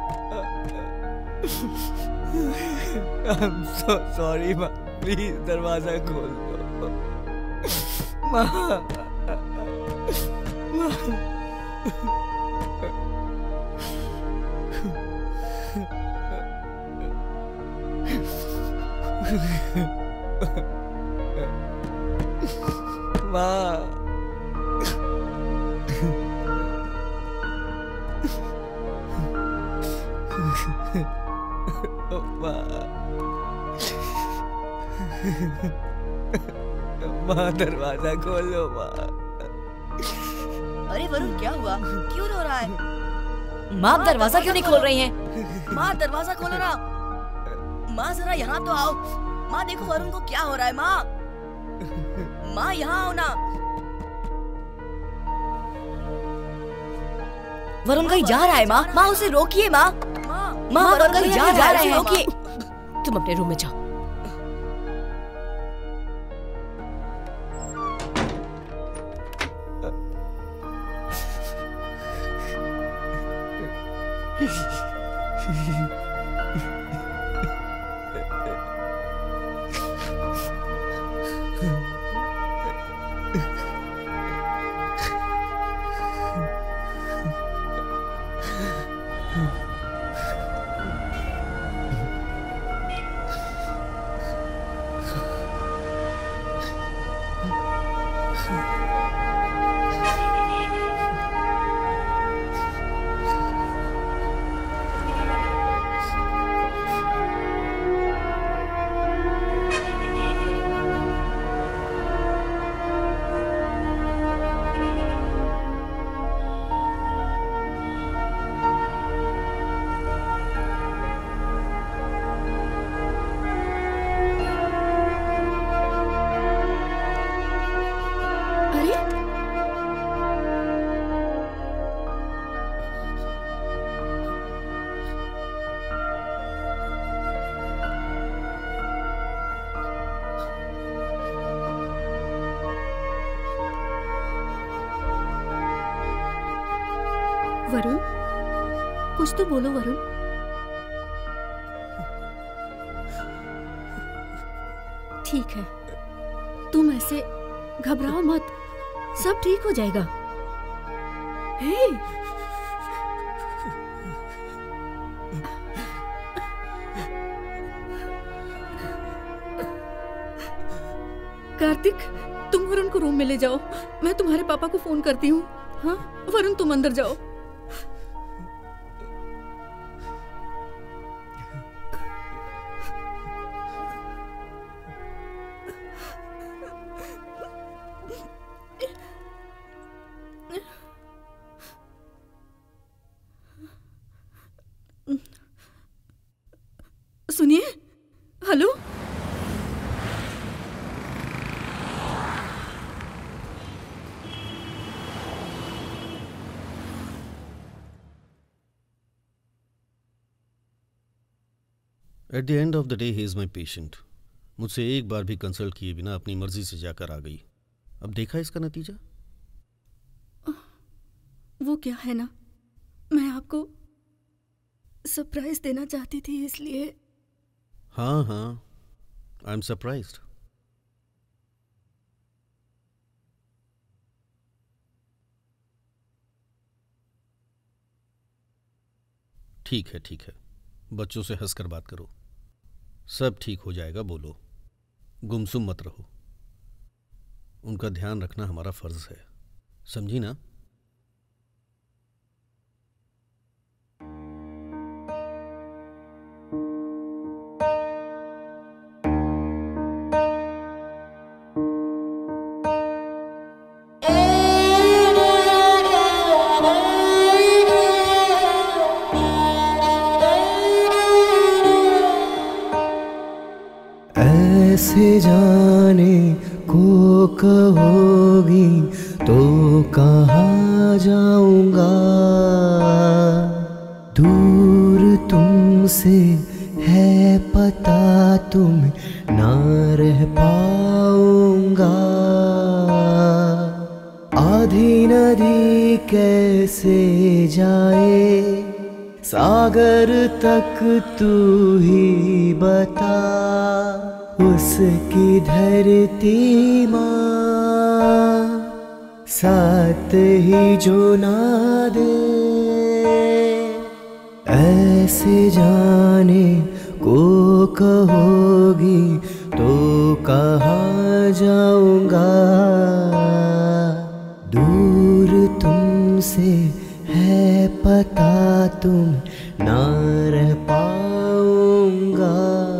आई एम सो सॉरी माँ, प्लीज दरवाजा खोल दो माँ, माँ माँ माँ दरवाजा खोलो माँ। अरे वरुण क्या हुआ, क्यों रो रहा है? माँ दरवाजा क्यों नहीं खोल रही हैं? माँ दरवाजा खोलो ना। माँ जरा यहाँ तो आओ। माँ देखो वरुण को क्या हो रहा है। माँ माँ यहाँ आओ ना। वरुण कहीं जा रहा है माँ, माँ उसे रोकिए माँ, माँ वरुण कहीं जा रहा है, रोकिए। तुम अपने रूम में जाओ। वरुण, कुछ तो बोलो वरुण। ठीक है, तुम ऐसे घबराओ मत, सब ठीक हो जाएगा। हे, कार्तिक, तुम वरुण को रूम में ले जाओ, मैं तुम्हारे पापा को फोन करती हूँ। हाँ वरुण, तुम अंदर जाओ। सुनिए, hello. At the end of the day he is my patient. मुझसे एक बार भी कंसल्ट किए बिना अपनी मर्जी से जाकर आ गई। अब देखा इसका नतीजा। वो क्या है ना, मैं आपको सरप्राइज देना चाहती थी, इसलिए। हाँ हाँ, आई एम सरप्राइज्ड। ठीक है ठीक है, बच्चों से हंसकर बात करो, सब ठीक हो जाएगा। बोलो, गुमसुम मत रहो। उनका ध्यान रखना हमारा फर्ज है, समझी ना? ऐसे जाने को कहोगी तो कहाँ जाऊंगा, दूर तुमसे है पता तुम ना रह पाऊंगा। आधी नदी कैसे जाए सागर तक तू ही बता, उसकी धरती माँ साथ ही जो ना दे। ऐसे जाने को कहोगी तो कहाँ जाऊंगा, दूर तुमसे है पता तुम ना रह पाऊंगा।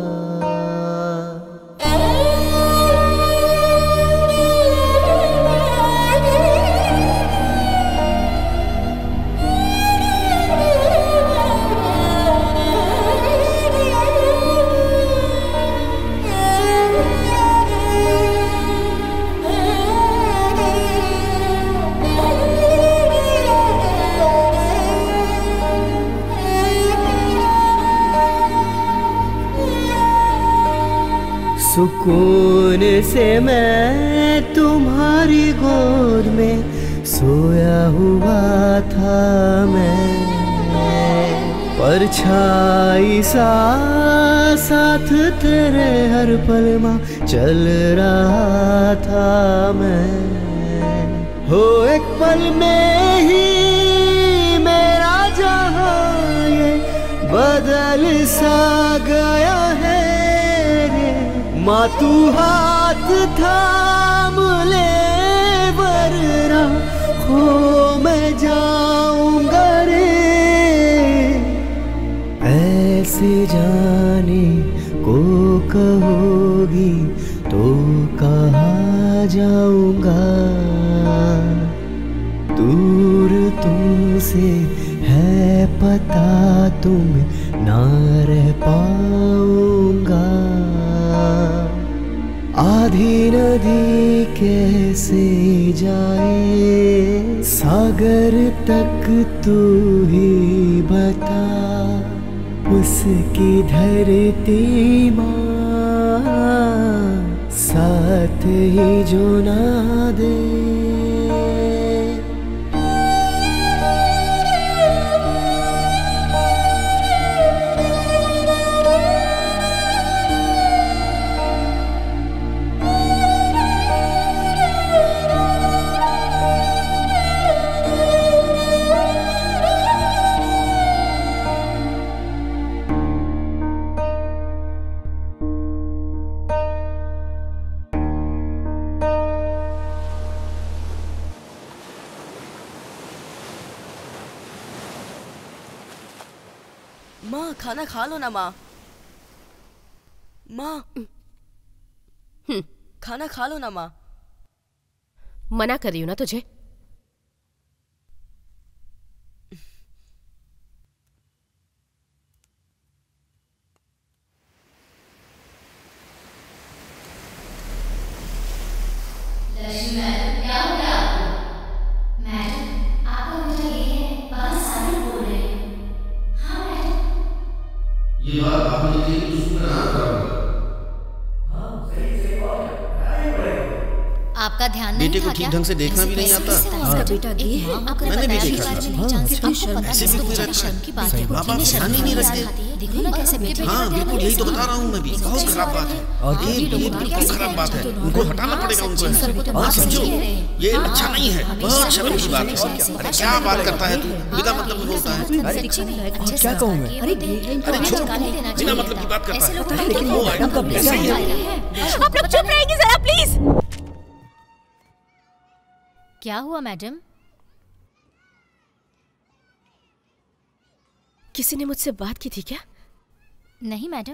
सुकून से मैं तुम्हारी गोद में सोया हुआ था मैं, परछाई सा साथ तेरे हर पल में चल रहा था मैं। हो एक पल में ही मेरा जहां ये बदल सा गया है। माँ तू हाथ थाम ले वरना खो मैं जाऊंगा रे। ऐसे जाने को कहोगी तो कहाँ जाऊंगा, दूर तुमसे है पता तुम ना रह पाऊंगा। आधी नदी कैसे जाए सागर तक तू ही बता, उसकी धरती माँ साथ ही जो ना दे। माँ खाना खा लो ना माँ। माँ खाना खा लो ना माँ। मना कर रही हूं ना तुझे। लक्ष्मी मैडम, क्या हो गया आपको? मैडम, आपका बेटा ये है, बाहर साबिर बोल रहे हैं। हाँ मैडम। ये बात आपने कही तो उसका नाम खराब होगा। हाँ सही सही बात है, बताना ही पड़ेगा। आपका ध्यान नहीं बेटे को था ठीक क्या? ढंग से देखना भी नहीं आता। इसका बेटा गे है। आपने मैंने भी बताया देखा कि बारे में था। नहीं जानती। कितनी आपको शर्म- पता ऐसे है, भी कोई तो रहता शर्म की बात है। माँ बाप कितनी ध्यान ही नहीं रखते। देखो ना कैसे बेटे हाँ बिल्कुल, यही तो बता रहा हूँ मैं भी। बहुत खराब बात है और ये ये बिल्कुल खराब बात है। उनको हटाना पड़ेगा उनको ऐसे। हाँ समझो, ये अच्छा नहीं है, बहुत शर्म की बात है। अरे क्या बात करता है तू, बिना मतलब में बोलता है। क्या कहूँ मैं? अरे गे है इनका अरे छोड़, बिना मतलब की बात करता है। लेकिन वो है का बेटा सही है। आप लोग चुप रहेंगे जरा प्लीज। क्या हुआ मैडम? किसी ने मुझसे बात की थी क्या? नहीं मैडम।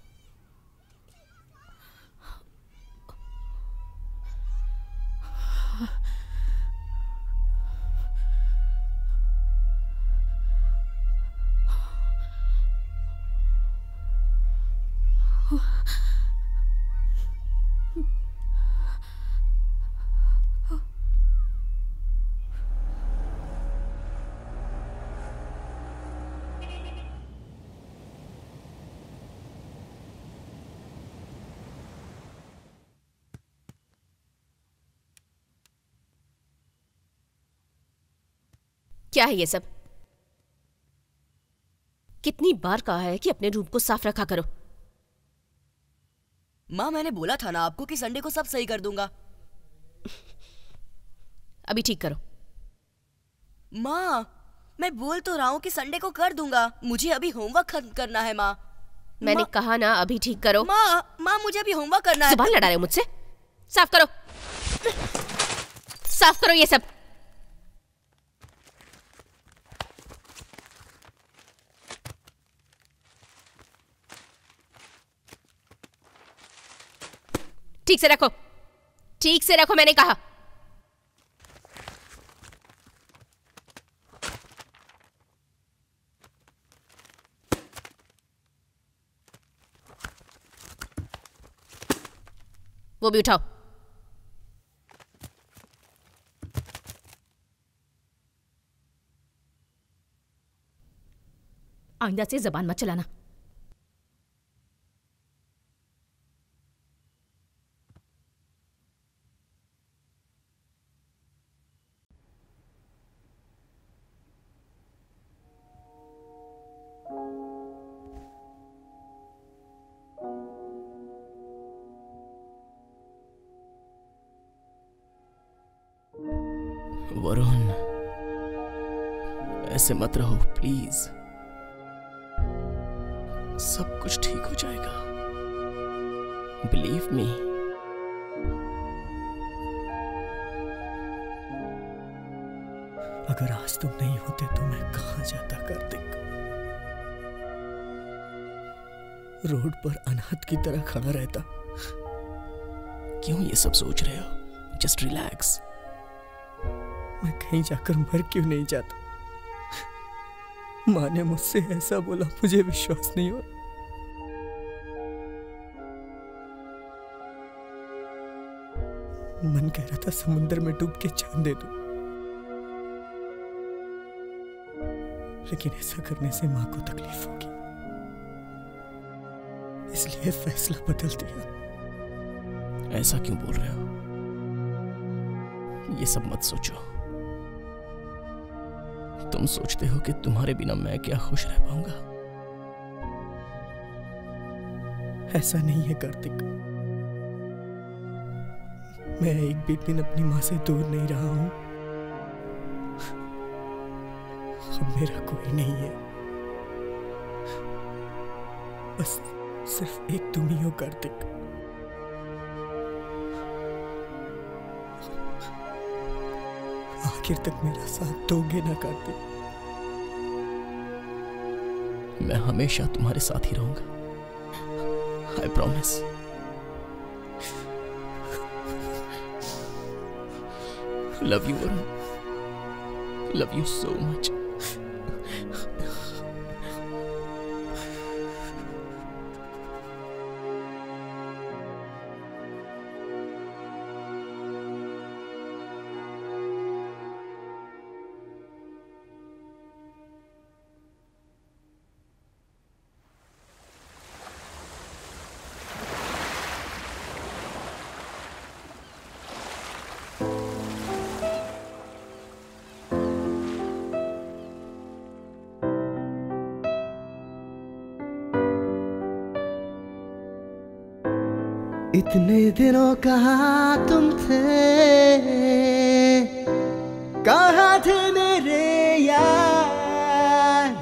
क्या है ये सब? कितनी बार कहा है कि अपने रूम को साफ रखा करो। माँ मैंने बोला था ना आपको कि संडे को सब सही कर दूंगा। अभी ठीक करो। माँ मैं बोल तो रहा हूँ कि संडे को कर दूंगा। मुझे अभी होमवर्क खत्म करना है माँ। मैंने मा... कहा ना अभी ठीक करो। माँ माँ मुझे अभी होमवर्क करना है। जुबान लड़ा रहे हो मुझसे? साफ करो, साफ करो ये सब। ठीक से रखो, ठीक से रखो मैंने कहा। वो भी उठाओ। आइंदा से जबान मत चलाना। वरुण, ऐसे मत रहो प्लीज। सब कुछ ठीक हो जाएगा, बिलीव मी। अगर आज तुम नहीं होते तो मैं कहां जाता कार्तिक? रोड पर अनाथ की तरह खड़ा रहता। क्यों ये सब सोच रहे हो? Just relax. मैं कहीं जाकर मर क्यों नहीं जाता? माँ ने मुझसे ऐसा बोला, मुझे विश्वास नहीं हो। मन कह रहा था समुद्र में डूब के जान दे दूं, लेकिन ऐसा करने से माँ को तकलीफ होगी, इसलिए फैसला बदल दिया। ऐसा क्यों बोल रहे हो? ये सब मत सोचो। तुम सोचते हो कि तुम्हारे बिना मैं क्या खुश रह पाऊंगा? ऐसा नहीं है कार्तिक। मैं एक भी दिन अपनी माँ से दूर नहीं रहा हूं। अब मेरा कोई नहीं है, बस सिर्फ एक तुम ही हो कार्तिक। आखिर तक मेरा साथ दोगे ना कार्तिक? मैं हमेशा तुम्हारे साथ ही रहूंगा, I promise. Love you Varun, love you so much. इतने दिनों कहाँ तुम थे, कहाँ थे मेरे यार।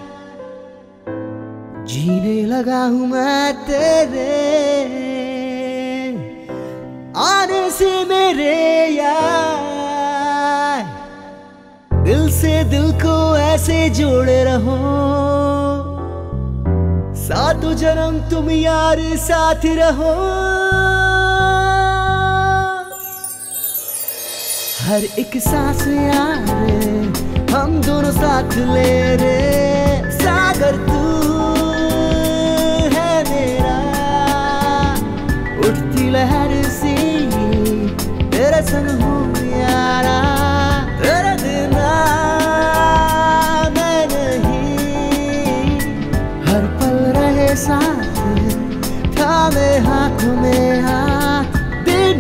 जीने लगा हूँ मैं तेरे आने से मेरे यार। दिल से दिल को ऐसे जोड़े रहो, सातों जन्म तुम यार साथ रहो। हर एक सांस यार हम दोनों साथ ले रे। सागर तू है मेरा, उठती लहर सी तेरे संग हूँ यारा। तेरे बिना मैं नहीं, हर पल रहे साथ थामे हाथों में हाथ। दिन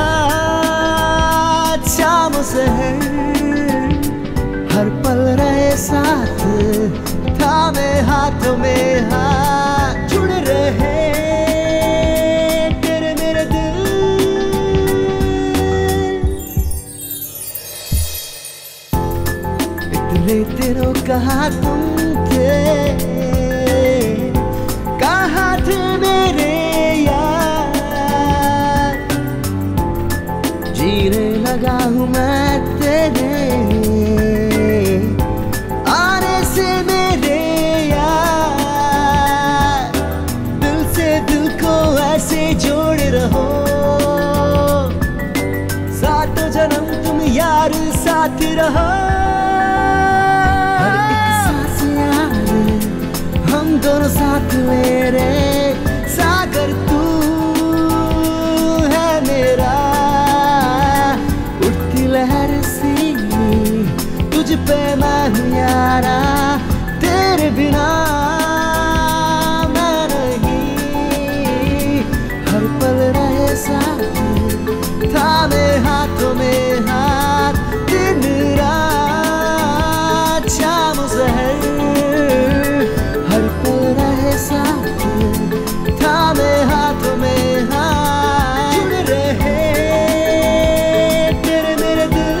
रात शाम सहर हर पल रहे साथ थामे हाथों में हाथ। जुड़ रहे तेरे मेरे दिल, इतने दिनों कहाँ तुम थे, कहाँ थे मेरे यार। जीने लगा हूँ मैं तेरे आने से मेरे यार। दिल से दिल को ऐसे जोड़ रहो, सातों जन्म तुम यार साथ रहो। हर एक सांस यार हम दोनों साथ ले रे। सागर तू है मेरा, उठती लहर सी तुझ पे मैं हूँ यारा। तेरे बिना मैं नहीं, हर पल रहे साथ थामे हाथों में हाथ। दिन रात शाम सहर हर पल रहे साथ थामे हाथों में हाथ। जुड़ रहे तेरे मेरे दिल,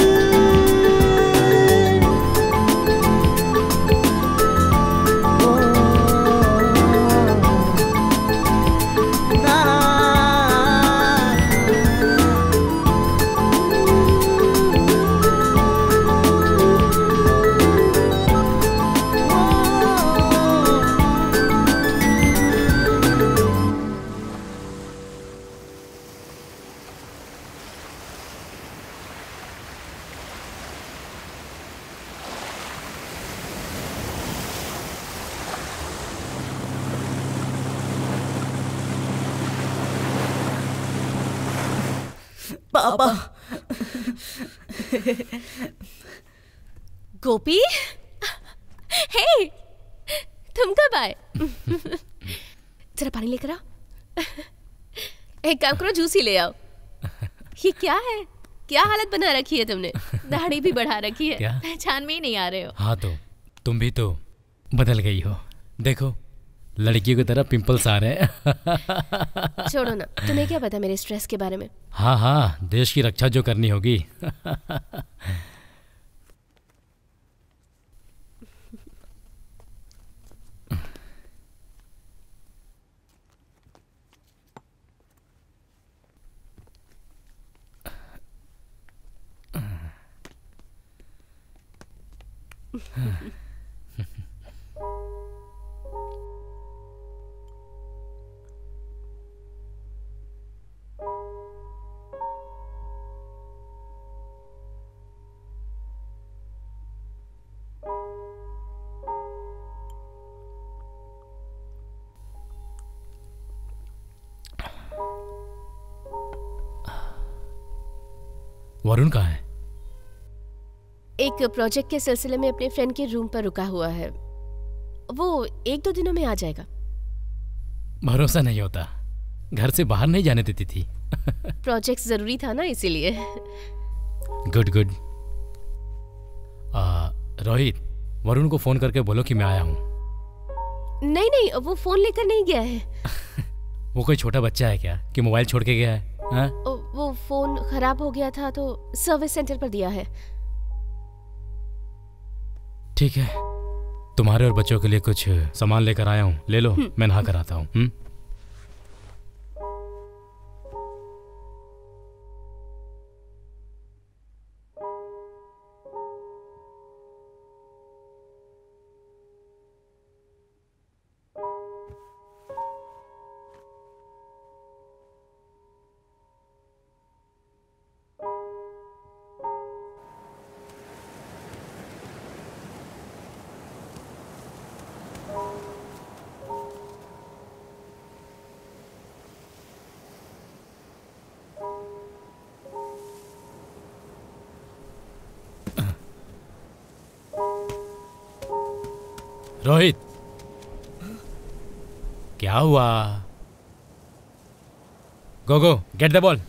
पापा। गोपी, हे, तुम कब आए? जरा पानी लेकर आओ। एक काम करो, जूस ही ले आओ। ये क्या है? क्या हालत बना रखी है तुमने? दाढ़ी भी बढ़ा रखी है, पहचान में ही नहीं आ रहे हो। हाँ तो तुम भी तो बदल गई हो। देखो लड़कियों की तरह पिंपल्स आ रहे हैं। छोड़ो ना, तुम्हें क्या पता मेरे स्ट्रेस के बारे में? हाँ हाँ, देश की रक्षा जो करनी होगी। वरुण कहाँ है? एक प्रोजेक्ट के सिलसिले में अपने फ्रेंड के रूम पर रुका हुआ है। वो एक दो दिनों में आ जाएगा। भरोसा नहीं होता, घर से बाहर नहीं जाने देती थी। प्रोजेक्ट जरूरी था ना, इसीलिए। Good good. रोहित, वरुण को फोन करके बोलो कि मैं आया हूँ। नहीं नहीं, वो फोन लेकर नहीं गया है। वो कोई छोटा बच्चा है क्या कि मोबाइल छोड़ के गया है? हाँ? वो फोन खराब हो गया था तो सर्विस सेंटर पर दिया है। ठीक है, तुम्हारे और बच्चों के लिए कुछ सामान लेकर आया हूँ, ले लो, मैं नहा कर आता हूँ। रोहित, क्या हुआ? Go go get the ball.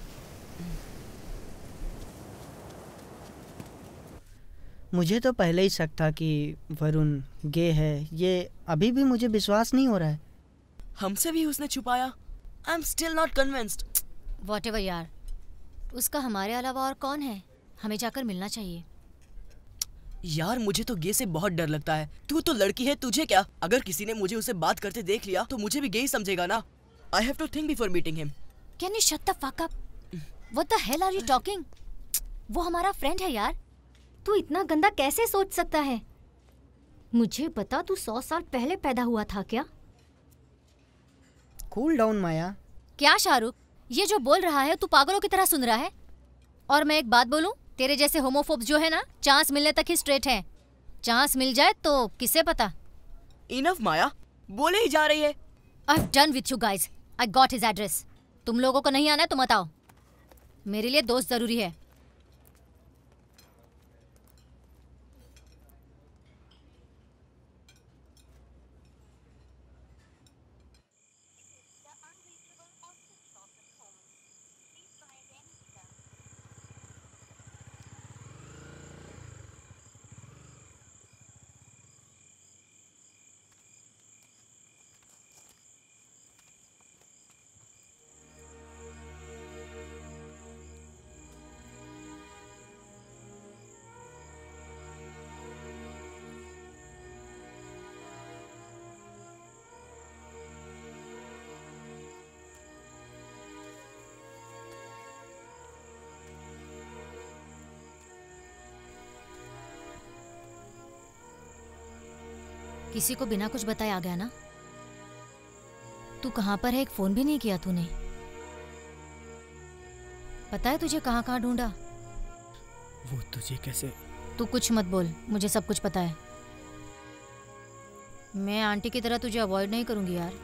मुझे तो पहले ही शक था कि वरुण गे है, ये अभी भी मुझे विश्वास नहीं हो रहा है। हमसे भी उसने छुपाया। I am still not convinced. Whatever यार, उसका हमारे अलावा और कौन है? हमें जाकर मिलना चाहिए। यार मुझे तो गे से बहुत डर लगता है। तू तो लड़की है, तुझे क्या? अगर किसी ने मुझे उसे बात करते देख लिया तो मुझे भी गे ही समझेगा ना। I have to think before meeting him. Can you shut the fuck up? What the hell are you talking? वो हमारा फ्रेंड है यार। तू इतना गंदा कैसे सोच सकता है? मुझे बता, तू सौ साल पहले पैदा हुआ था क्या? Cool down Maya. क्या शाहरुख, ये जो बोल रहा है तू पागलों की तरह सुन रहा है? और मैं एक बात बोलूं, तेरे जैसे होमोफोब्स जो है ना, चांस मिलने तक ही स्ट्रेट हैं। चांस मिल जाए तो किसे पता। इनफ माया, बोले ही जा रही है। I've done with you guys. I got his address. तुम लोगों को नहीं आना है तो मत आओ। मेरे लिए दोस्त जरूरी है। किसी को बिना कुछ बताए आ गया ना? तू कहाँ पर है? एक फोन भी नहीं किया तूने। पता है तुझे कहाँ कहाँ ढूंढा? वो तुझे कैसे? तू कुछ मत बोल, मुझे सब कुछ पता है। मैं आंटी की तरह तुझे अवॉइड नहीं करूंगी यार।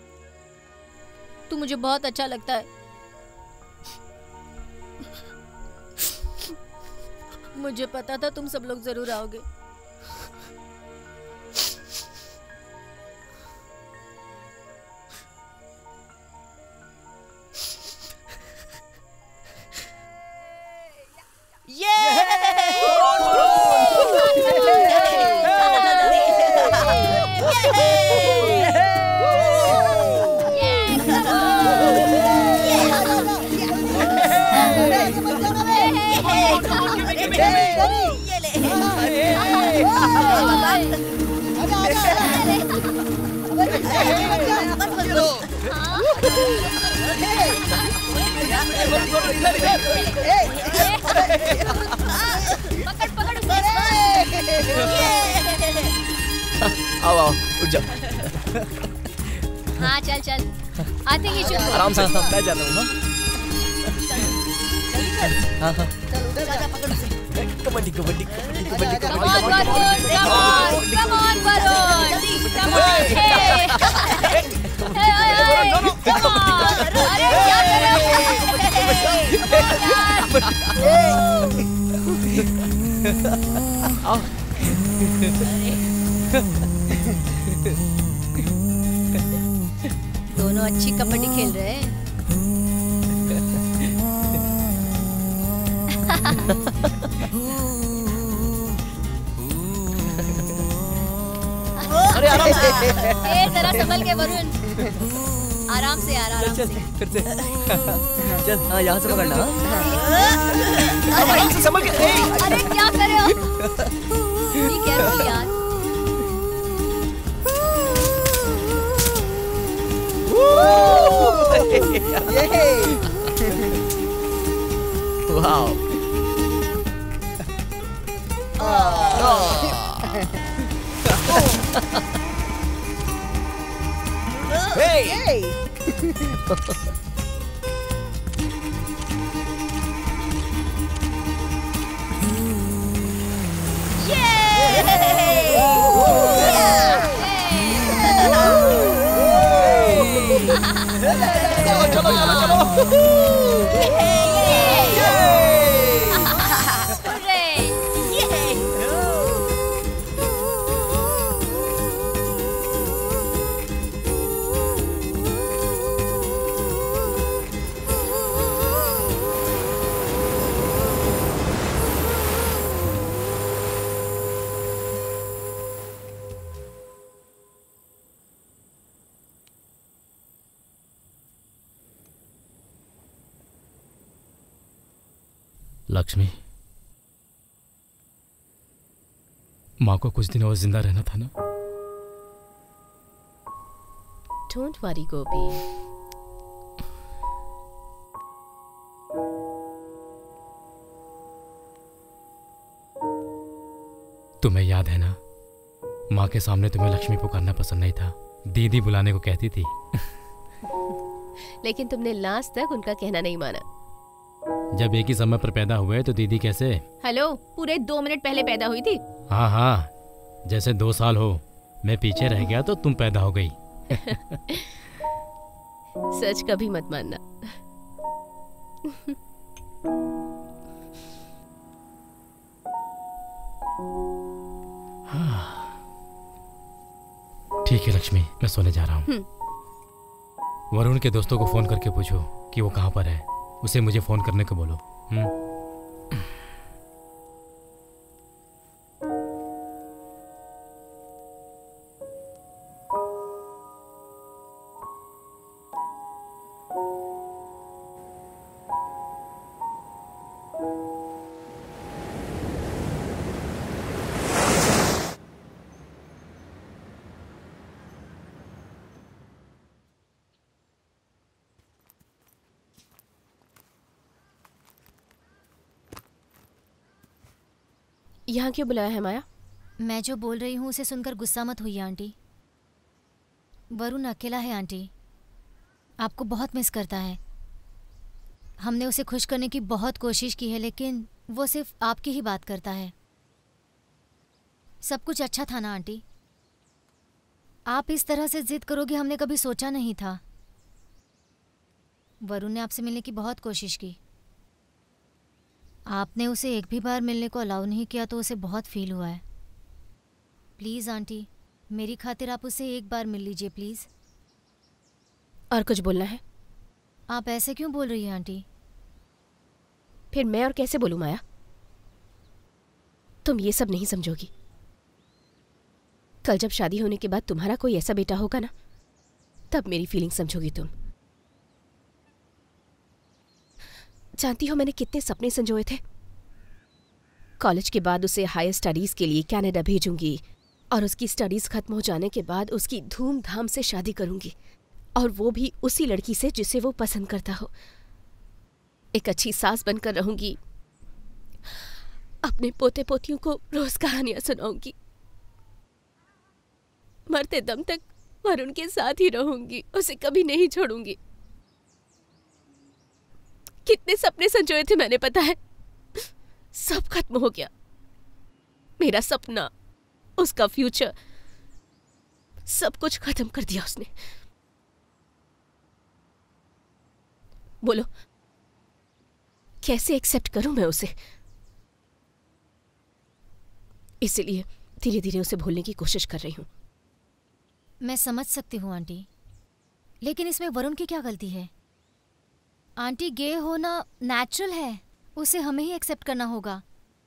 तू मुझे बहुत अच्छा लगता है। मुझे पता था तुम सब लोग जरूर आओगे। आओ आओ उठ जाओ। हाँ चल चल। I think you should go. आराम से, मैं जाता हूँ। हाँ हाँ। Kabaddi kabaddi kabaddi kabaddi. Come on Varun, come on, come on Varun, come on. Hey, hey, hey, come on. अरे क्या कर रहे हो? दोनों अच्छी कबड्डी खेल रहे हैं। अरे आराम से। ए जरा संभल के वरुण। आराम से यार, आराम चल से। फिर से चल। हाँ यहाँ से पकड़ना। अरे संभल के। अरे क्या कर रहे हो? Be careful यार। वाओ। Hey! चलो चलो चलो लक्ष्मी, माँ को कुछ दिन और जिंदा रहना था ना। Don't worry Gopi. तुम्हें याद है ना, माँ के सामने तुम्हें लक्ष्मी पुकारना पसंद नहीं था, दीदी बुलाने को कहती थी। लेकिन तुमने लास्ट तक उनका कहना नहीं माना। जब एक ही समय पर पैदा हुए तो दीदी कैसे? हेलो, पूरे दो मिनट पहले पैदा हुई थी। हाँ हाँ, जैसे दो साल हो, मैं पीछे रह गया तो तुम पैदा हो गई। सच कभी मत मानना। ठीक है लक्ष्मी, मैं सोने जा रहा हूँ। वरुण के दोस्तों को फोन करके पूछो कि वो कहाँ पर है, उसे मुझे फोन करने को बोलो। हम्म। यहाँ क्यों बुलाया है माया? मैं जो बोल रही हूँ उसे सुनकर गुस्सा मत हुई आंटी। वरुण अकेला है आंटी, आपको बहुत मिस करता है। हमने उसे खुश करने की बहुत कोशिश की है, लेकिन वो सिर्फ आपकी ही बात करता है। सब कुछ अच्छा था ना आंटी? आप इस तरह से जिद करोगे हमने कभी सोचा नहीं था। वरुण ने आपसे मिलने की बहुत कोशिश की, आपने उसे एक भी बार मिलने को अलाउ नहीं किया तो उसे बहुत फील हुआ है। प्लीज़ आंटी, मेरी खातिर आप उसे एक बार मिल लीजिए प्लीज़। और कुछ बोलना है? आप ऐसे क्यों बोल रही हैं आंटी? फिर मैं और कैसे बोलूं माया? तुम ये सब नहीं समझोगी। कल जब शादी होने के बाद तुम्हारा कोई ऐसा बेटा होगा ना, तब मेरी फीलिंग समझोगी तुम। जानती हो मैंने कितने सपने संजोए थे। कॉलेज के बाद उसे हायर स्टडीज के लिए कनाडा भेजूंगी और उसकी स्टडीज खत्म हो जाने के बाद उसकी धूमधाम से शादी करूंगी, और वो भी उसी लड़की से जिसे वो पसंद करता हो। एक अच्छी सास बनकर रहूंगी, अपने पोते पोतियों को रोज कहानियां सुनाऊंगी, मरते दम तक वरुण के साथ ही रहूंगी, उसे कभी नहीं छोड़ूंगी। कितने सपने संजोए थे मैंने, पता है? सब खत्म हो गया। मेरा सपना, उसका फ्यूचर, सब कुछ खत्म कर दिया उसने। बोलो कैसे एक्सेप्ट करूं मैं उसे? इसलिए धीरे धीरे उसे भूलने की कोशिश कर रही हूं। मैं समझ सकती हूँ आंटी, लेकिन इसमें वरुण की क्या गलती है? आंटी, गे होना नेचुरल है, उसे हमें ही एक्सेप्ट करना होगा।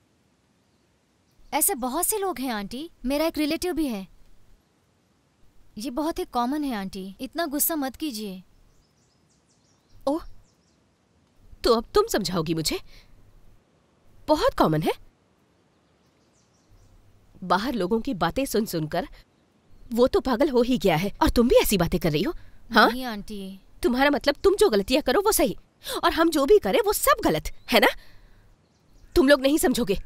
ऐसे बहुत से लोग हैं आंटी, मेरा एक रिलेटिव भी है। ये बहुत ही कॉमन है आंटी, इतना गुस्सा मत कीजिए। तो अब तुम समझाओगी मुझे? बहुत कॉमन है। बाहर लोगों की बातें सुन सुनकर वो तो पागल हो ही गया है, और तुम भी ऐसी बातें कर रही हो। हाँ नहीं आंटी, तुम्हारा मतलब तुम जो गलतियां करो वो सही, और हम जो भी करें वो सब गलत है ना? तुम लोग नहीं समझोगे।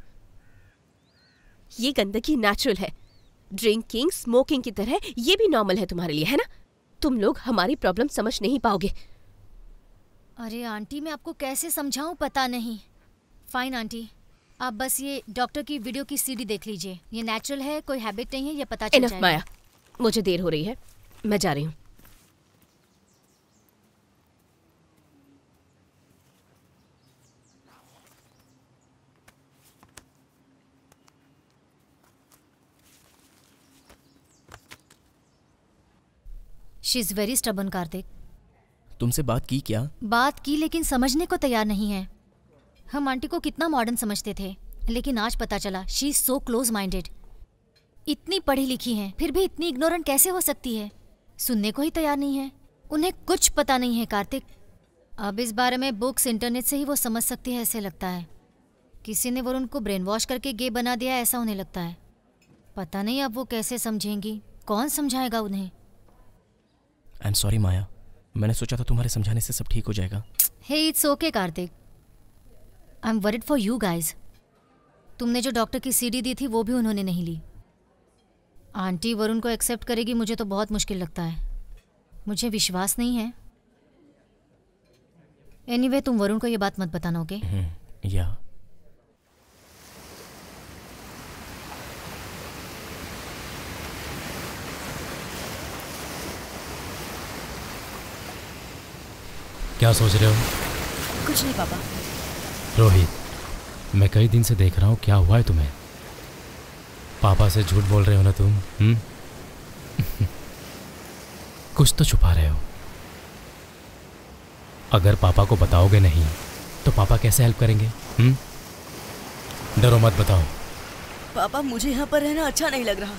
ये गंदगी नेचुरल है, ड्रिंकिंग स्मोकिंग की तरह ये भी नॉर्मल है तुम्हारे लिए, है ना? तुम लोग हमारी प्रॉब्लम समझ नहीं पाओगे। अरे आंटी, मैं आपको कैसे समझाऊं, पता नहीं। फाइन आंटी, आप बस ये डॉक्टर की वीडियो की सीडी देख लीजिए। ये नेचुरल है, कोई हैबिट नहीं है, ये पता चल जाएगा। माया, मुझे देर हो रही है, मैं जा रही हूँ। She is very stubborn Kartik. तुमसे बात की क्या? बात की, लेकिन समझने को तैयार नहीं है। हम आंटी को कितना मॉडर्न समझते थे, लेकिन आज पता चला she is so close minded. इतनी पढ़ी लिखी हैं, फिर भी इतनी इग्नोरेंट कैसे हो सकती है? सुनने को ही तैयार नहीं है। उन्हें कुछ पता नहीं है कार्तिक। अब इस बारे में बुक्स, इंटरनेट से ही वो समझ सकती है, ऐसे लगता है। किसी ने वरुण को ब्रेन वॉश करके गे बना दिया, ऐसा उन्हें लगता है। पता नहीं अब वो कैसे समझेंगी, कौन समझाएगा उन्हें। आई एम सॉरी माया, मैंने सोचा था तुम्हारे समझाने से सब ठीक हो जाएगा। Hey it's okay Kartik, I am worried for you guys. तुमने जो डॉक्टर की सीडी दी थी वो भी उन्होंने नहीं ली। आंटी वरुण को एक्सेप्ट करेगी, मुझे तो बहुत मुश्किल लगता है। मुझे विश्वास नहीं है। एनीवे, तुम वरुण को ये बात मत बताना, ओके? या क्या सोच रहे हो? कुछ नहीं पापा। रोहित, मैं कई दिन से देख रहा हूँ, क्या हुआ है तुम्हें? पापा से झूठ बोल रहे हो ना तुम? हम्म कुछ तो छुपा रहे हो। अगर पापा को बताओगे नहीं तो पापा कैसे हेल्प करेंगे? हम्म डरो मत, बताओ। पापा, मुझे यहाँ पर रहना अच्छा नहीं लग रहा।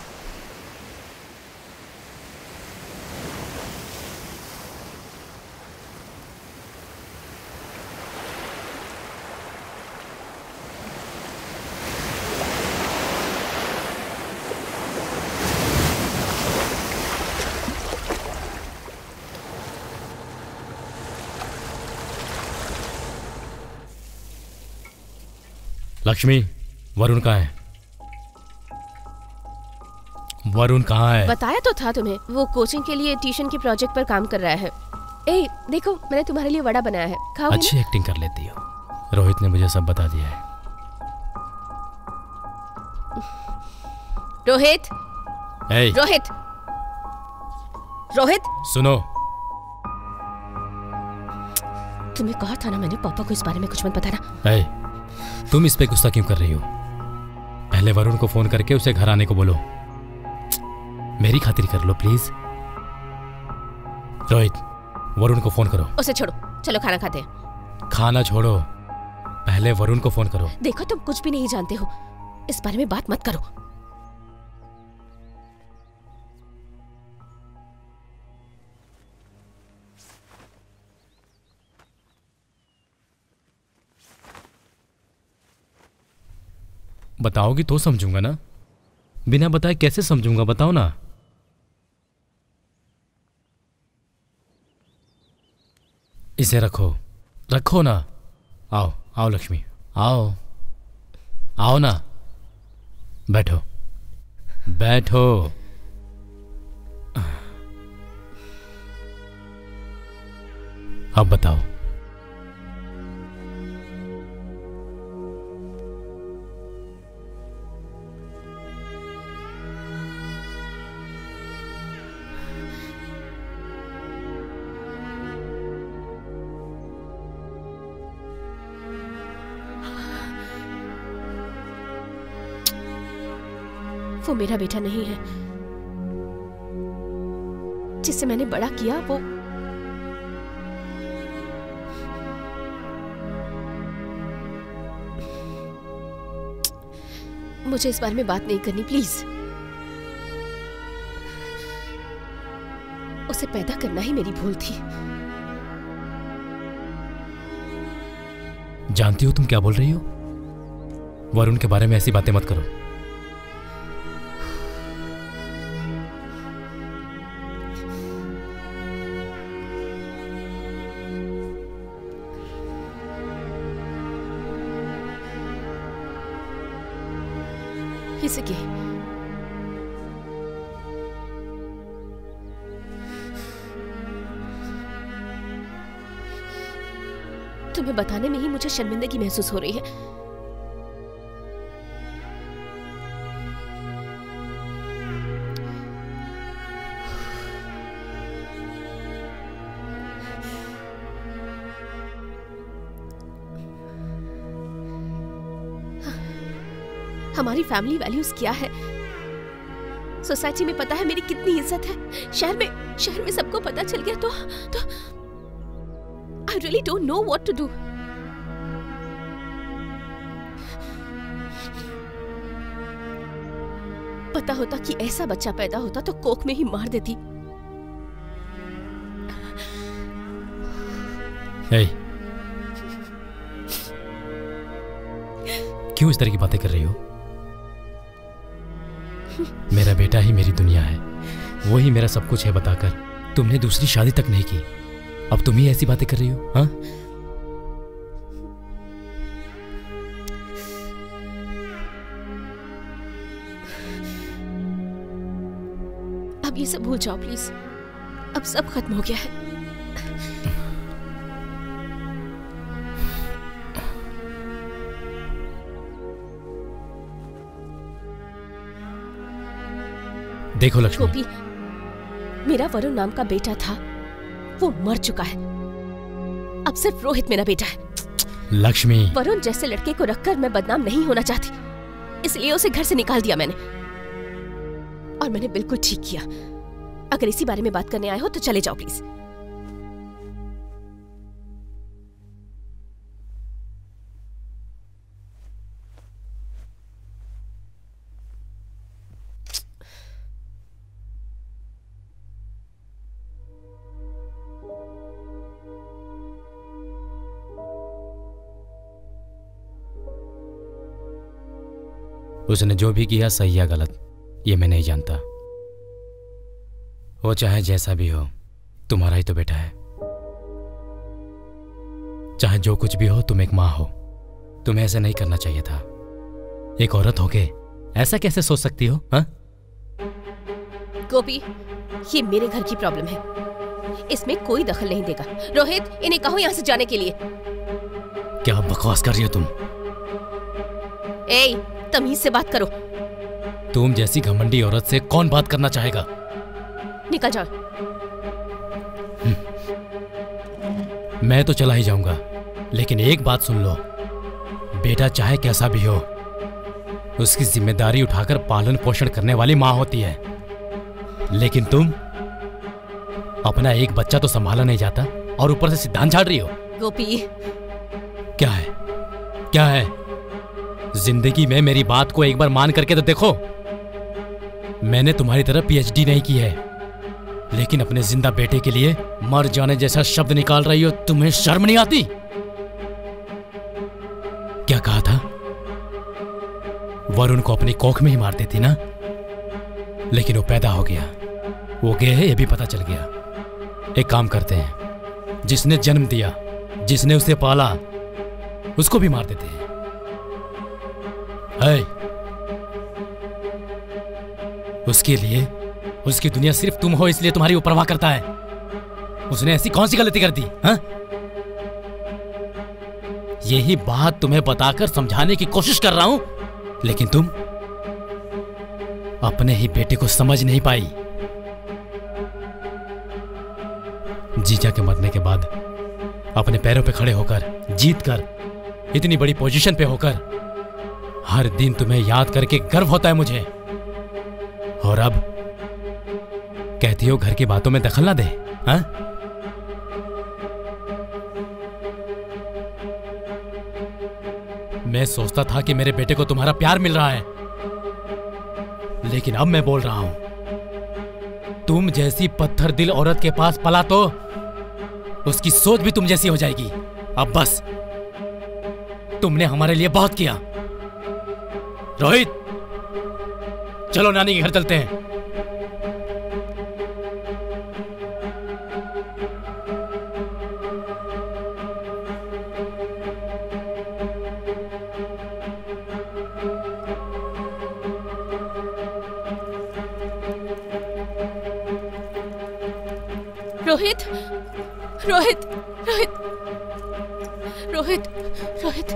लक्ष्मी, वरुण कहाँ है? वरुण कहाँ है? बताया तो था तुम्हें, वो कोचिंग के लिए ट्यूशन के प्रोजेक्ट पर काम कर रहा है। ए, देखो मैंने तुम्हारे लिए वड़ा बनाया है, खाओगे? अच्छी एक्टिंग कर लेती हो। रोहित ने मुझे सब बता दिया है। रोहित, hey. रोहित, रोहित, सुनो। तुम्हें कहा था ना मैंने, पापा को इस बारे में कुछ मत बताना। hey. तुम इस पे गुस्सा क्यों कर रही हो? पहले वरुण को फोन करके उसे घर आने को बोलो। मेरी खातिर कर लो प्लीज। रोहित, वरुण को फोन करो। उसे छोड़ो, चलो खाना खाते हैं। खाना छोड़ो, पहले वरुण को फोन करो। देखो तुम कुछ भी नहीं जानते हो, इस बारे में बात मत करो। बताओगी तो समझूंगा ना, बिना बताए कैसे समझूंगा, बताओ ना। इसे रखो, रखो ना। आओ आओ लक्ष्मी, आओ आओ ना, बैठो बैठो। अब बताओ। वो मेरा बेटा नहीं है। जिससे मैंने बड़ा किया वो मुझे इस बारे में बात नहीं करनी प्लीज। उसे पैदा करना ही मेरी भूल थी। जानती हो तुम क्या बोल रही हो? वरुण के बारे में ऐसी बातें मत करो। इसे के तुम्हें बताने में ही मुझे शर्मिंदगी महसूस हो रही है। हमारी फैमिली वैल्यूज क्या है? सोसाइटी में पता है मेरी कितनी इज्जत है। शहर में शहर में सबको पता चल गया तो तो I really don't know what to do. पता होता कि ऐसा बच्चा पैदा होता तो कोख में ही मार देती। hey. क्यों इस तरह की बातें कर रही हो? मेरा बेटा ही मेरी दुनिया है, वो ही मेरा सब कुछ है बताकर तुमने दूसरी शादी तक नहीं की। अब तुम ही ऐसी बातें कर रही हो? हाँ? अब ये सब भूल जाओ प्लीज। अब सब खत्म हो गया है। देखो लक्ष्मी, गोपी, मेरा वरुण नाम का बेटा था, वो मर चुका है। अब सिर्फ रोहित मेरा बेटा है। लक्ष्मी, वरुण जैसे लड़के को रखकर मैं बदनाम नहीं होना चाहती, इसलिए उसे घर से निकाल दिया मैंने। और मैंने बिल्कुल ठीक किया। अगर इसी बारे में बात करने आए हो तो चले जाओ प्लीज। उसने जो भी किया सही या गलत ये मैं नहीं जानता। वो चाहे जैसा भी हो, तुम्हारा ही तो बेटा है। चाहे जो कुछ भी हो, तुम एक माँ हो, तुम्हें ऐसा नहीं करना चाहिए था। एक औरत होके ऐसा कैसे सोच सकती हो? हाँ? गोपी, ये मेरे घर की प्रॉब्लम है, इसमें कोई दखल नहीं देगा। रोहित, इन्हें कहो यहाँ से जाने के लिए। क्या बकवास कर रही हो तुम? ए, तमीज से बात करो। तुम जैसी घमंडी औरत से कौन बात करना चाहेगा? निकल जाओ। मैं तो चला ही जाऊंगा, लेकिन एक बात सुन लो, बेटा चाहे कैसा भी हो, उसकी जिम्मेदारी उठाकर पालन पोषण करने वाली माँ होती है। लेकिन तुम अपना एक बच्चा तो संभाला नहीं जाता और ऊपर से सिद्धांत झाड़ रही हो। गोपी, क्या है? क्या है? जिंदगी में मेरी बात को एक बार मान करके तो देखो। मैंने तुम्हारी तरह पीएचडी नहीं की है, लेकिन अपने जिंदा बेटे के लिए मर जाने जैसा शब्द निकाल रही हो। तुम्हें शर्म नहीं आती? क्या कहा था? वरुण को अपनी कोख में ही मार देती ना, लेकिन वो पैदा हो गया, वो गे है ये भी पता चल गया। एक काम करते हैं, जिसने जन्म दिया, जिसने उसे पाला, उसको भी मार देते हैं। है। उसके लिए उसकी दुनिया सिर्फ तुम हो, इसलिए तुम्हारी वो परवाह करता है। उसने ऐसी कौन सी गलती कर दी? हाँ? यही बात तुम्हें बताकर समझाने की कोशिश कर रहा हूं, लेकिन तुम अपने ही बेटे को समझ नहीं पाई। जीजा के मरने के बाद अपने पैरों पे खड़े होकर, जीत कर, इतनी बड़ी पोजीशन पे होकर हर दिन तुम्हें याद करके गर्व होता है मुझे। और अब कहती हो घर की बातों में दखल ना दे। हाँ? मैं सोचता था कि मेरे बेटे को तुम्हारा प्यार मिल रहा है, लेकिन अब मैं बोल रहा हूं, तुम जैसी पत्थर दिल औरत के पास पला तो उसकी सोच भी तुम जैसी हो जाएगी। अब बस तुमने हमारे लिए बहुत किया। रोहित, चलो नानी के घर चलते हैं। रोहित, रोहित, रोहित, रोहित, रोहित।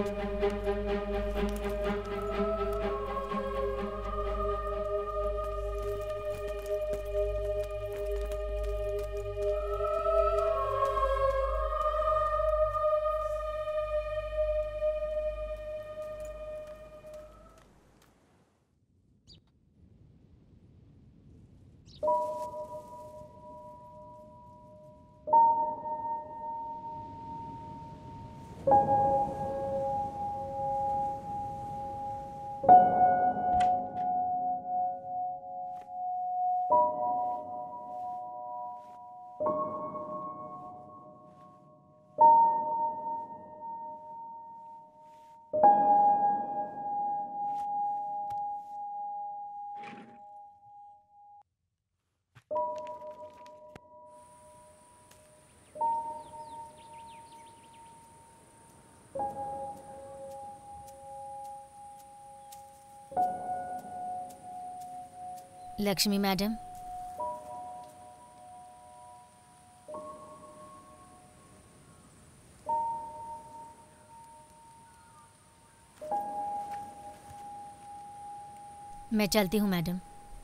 लक्ष्मी मैडम, मैं चलती हूँ मैडम।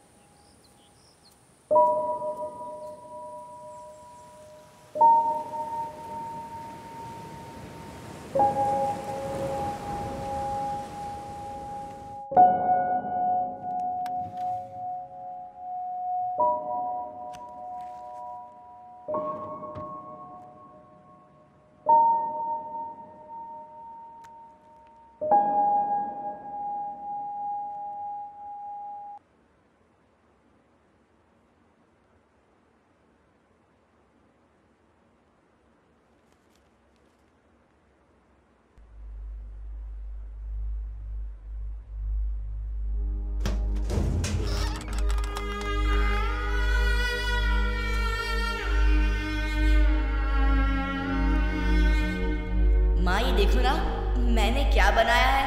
माँ ये देखो ना मैंने क्या बनाया है।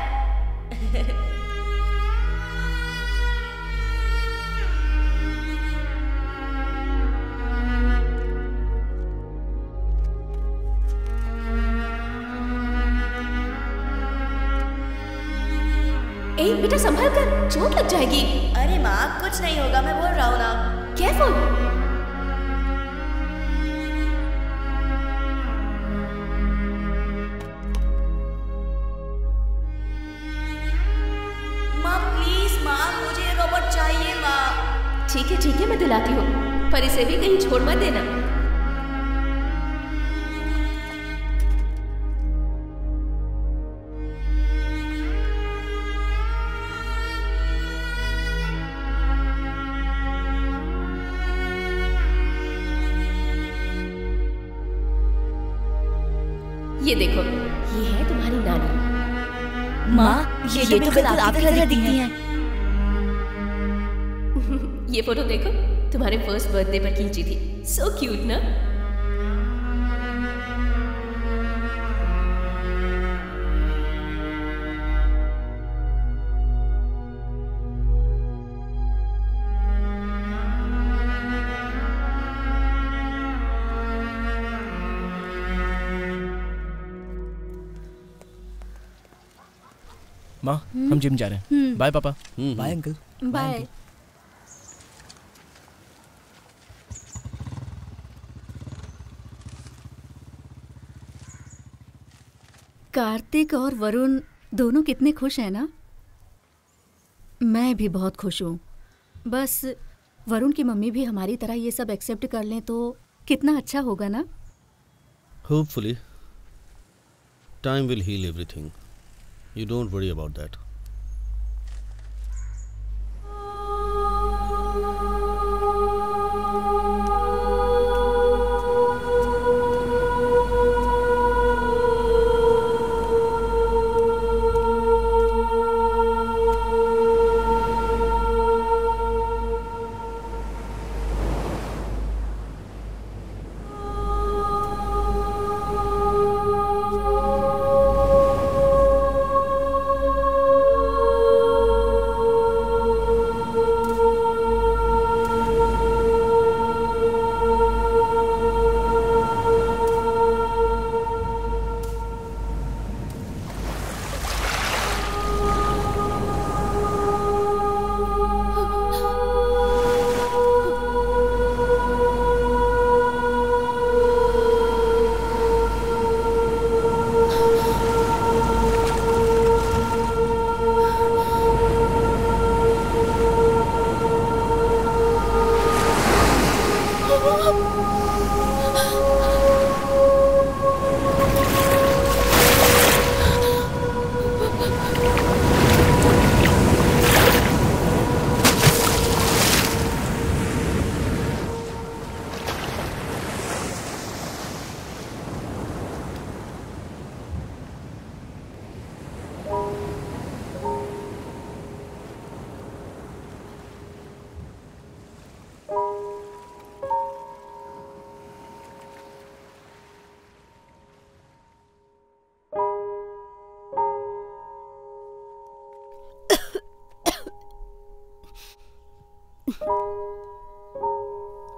ए बेटा संभाल कर, चोट लग जाएगी। अरे माँ कुछ नहीं होगा, मैं बोल रहा हूँ ना। केयरफुल। ठीक है ठीक है, मैं दिलाती हूँ, पर इसे भी कहीं छोड़ मत देना। ये देखो, ये है तुम्हारी नानी। माँ ये, ये तो बिल्कुल आपकी तरह दिखती है। ये फोटो देखो, तुम्हारे फर्स्ट बर्थडे पर खींची थी। सो क्यूट ना। माँ, हम जिम जा रहे हैं। बाय पापा। Bye uncle. बाय। कार्तिक और वरुण दोनों कितने खुश हैं ना। मैं भी बहुत खुश हूँ। बस वरुण की मम्मी भी हमारी तरह ये सब एक्सेप्ट कर लें तो कितना अच्छा होगा ना। Hopefully, time will heal everything. You don't worry about that.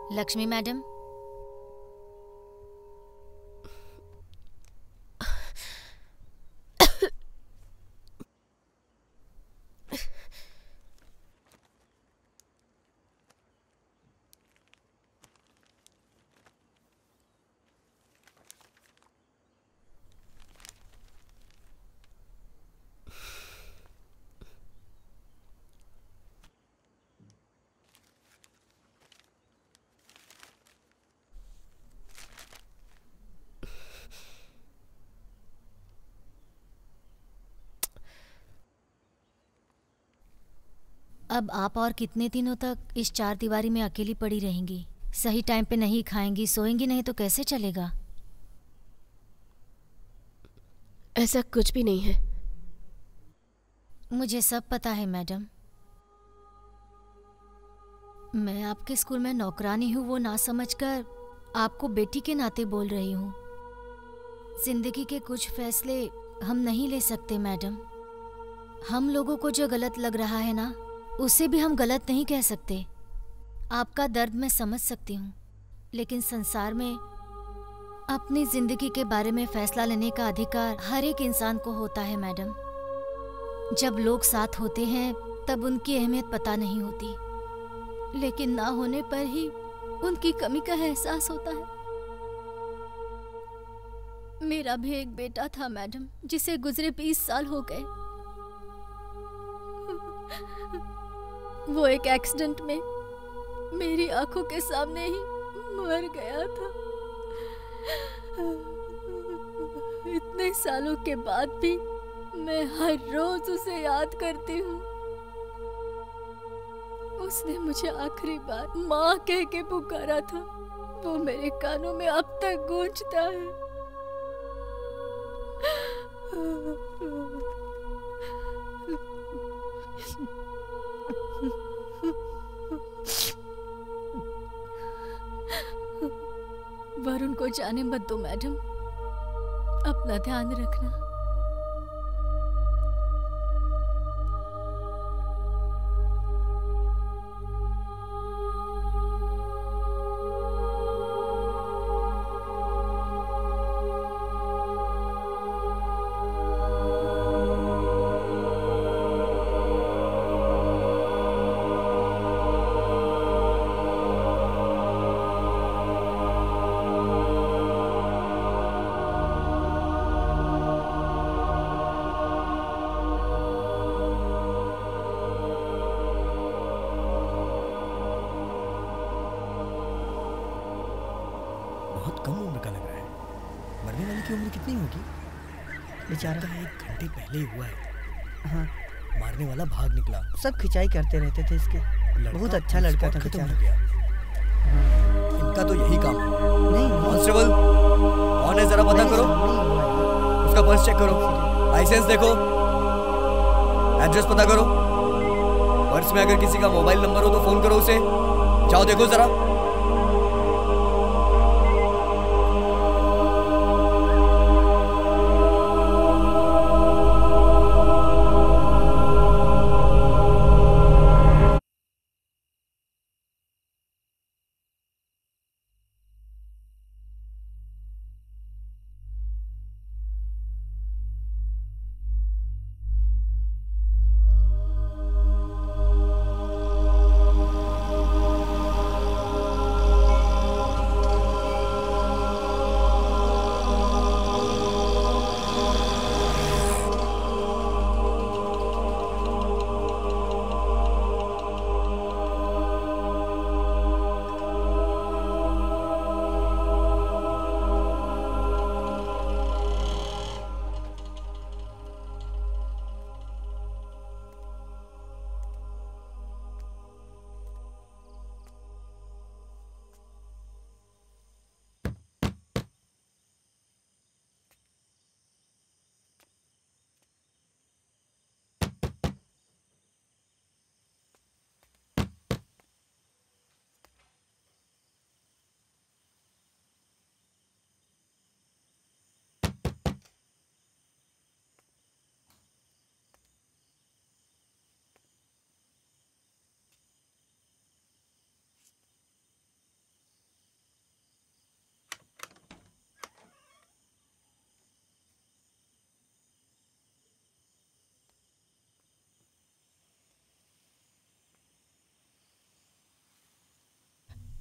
Lakshmi madam, अब आप और कितने दिनों तक इस चार दीवारी में अकेली पड़ी रहेंगी? सही टाइम पे नहीं खाएंगी, सोएंगी नहीं तो कैसे चलेगा? ऐसा कुछ भी नहीं है। मुझे सब पता है मैडम। मैं आपके स्कूल में नौकरानी हूँ वो ना समझकर आपको बेटी के नाते बोल रही हूँ। जिंदगी के कुछ फैसले हम नहीं ले सकते मैडम। हम लोगों को जो गलत लग रहा है ना, उसे भी हम गलत नहीं कह सकते। आपका दर्द मैं समझ सकती हूँ, लेकिन संसार में अपनी जिंदगी के बारे में फैसला लेने का अधिकार हर एक इंसान को होता है मैडम। जब लोग साथ होते हैं तब उनकी अहमियत पता नहीं होती, लेकिन ना होने पर ही उनकी कमी का एहसास होता है। मेरा भी एक बेटा था मैडम, जिसे गुजरे बीस साल हो गए। वो एक एक्सीडेंट में मेरी आंखों के सामने ही मर गया था। इतने सालों के बाद भी मैं हर रोज उसे याद करती हूँ। उसने मुझे आखिरी बार माँ कह के पुकारा था, वो मेरे कानों में अब तक गूंजता है। वरुण को जाने मत दो मैडम, अपना ध्यान रखना। बेचारा एक घंटे पहले ही हुआ है। हाँ, मारने वाला भाग निकला। सब खिंचाई करते रहते थे इसके। बहुत अच्छा लड़का था बेचारा। हाँ। इनका तो यही काम है। नहीं कांस्टेबल, कौन है जरा पता करो। उसका पर्स चेक करो, लाइसेंस देखो, एड्रेस पता करो। पर्स में अगर किसी का मोबाइल नंबर हो तो फोन करो उसे। जाओ देखो जरा।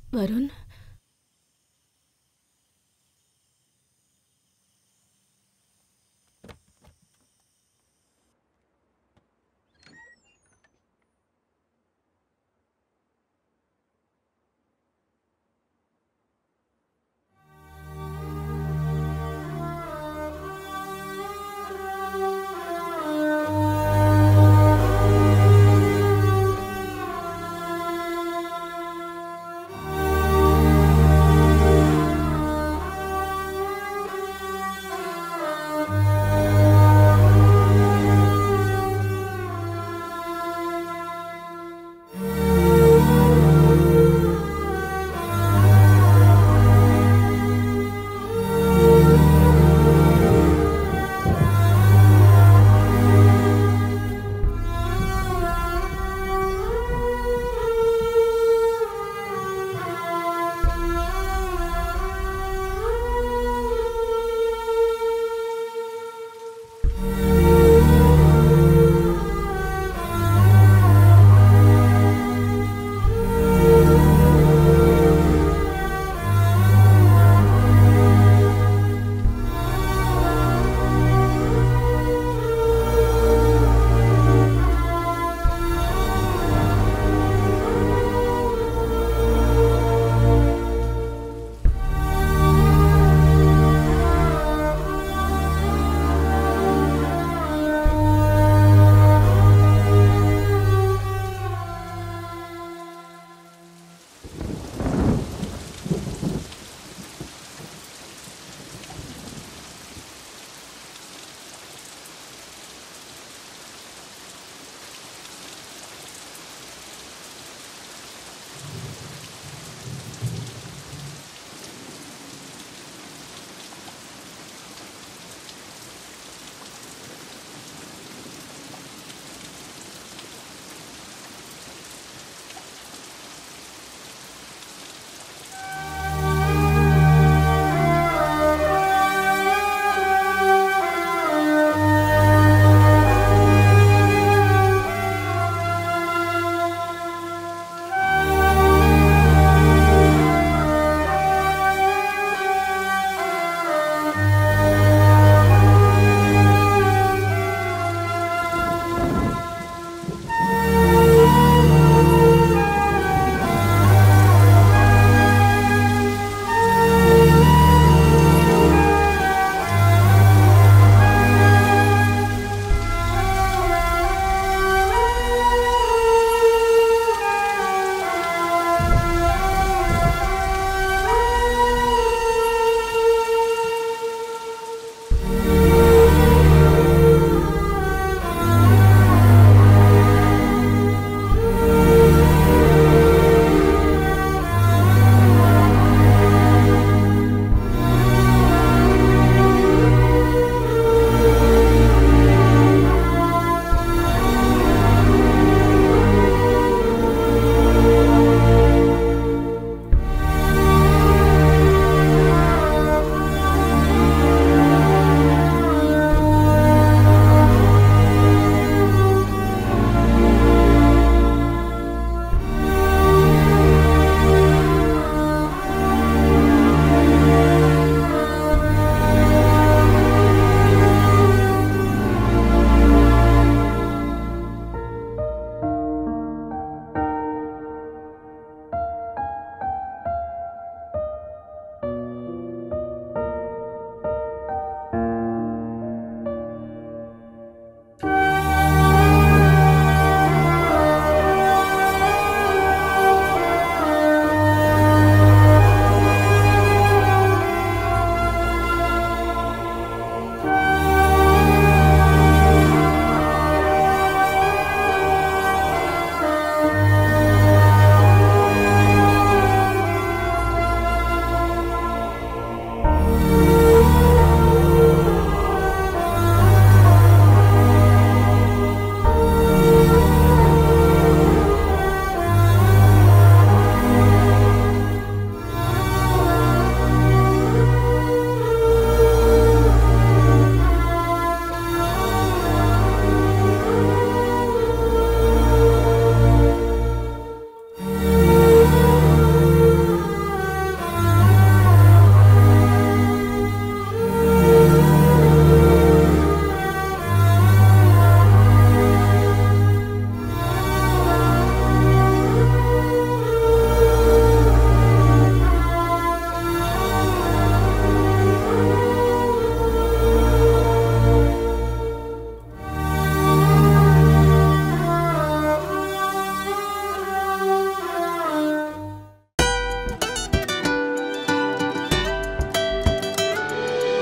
वरुण,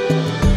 है।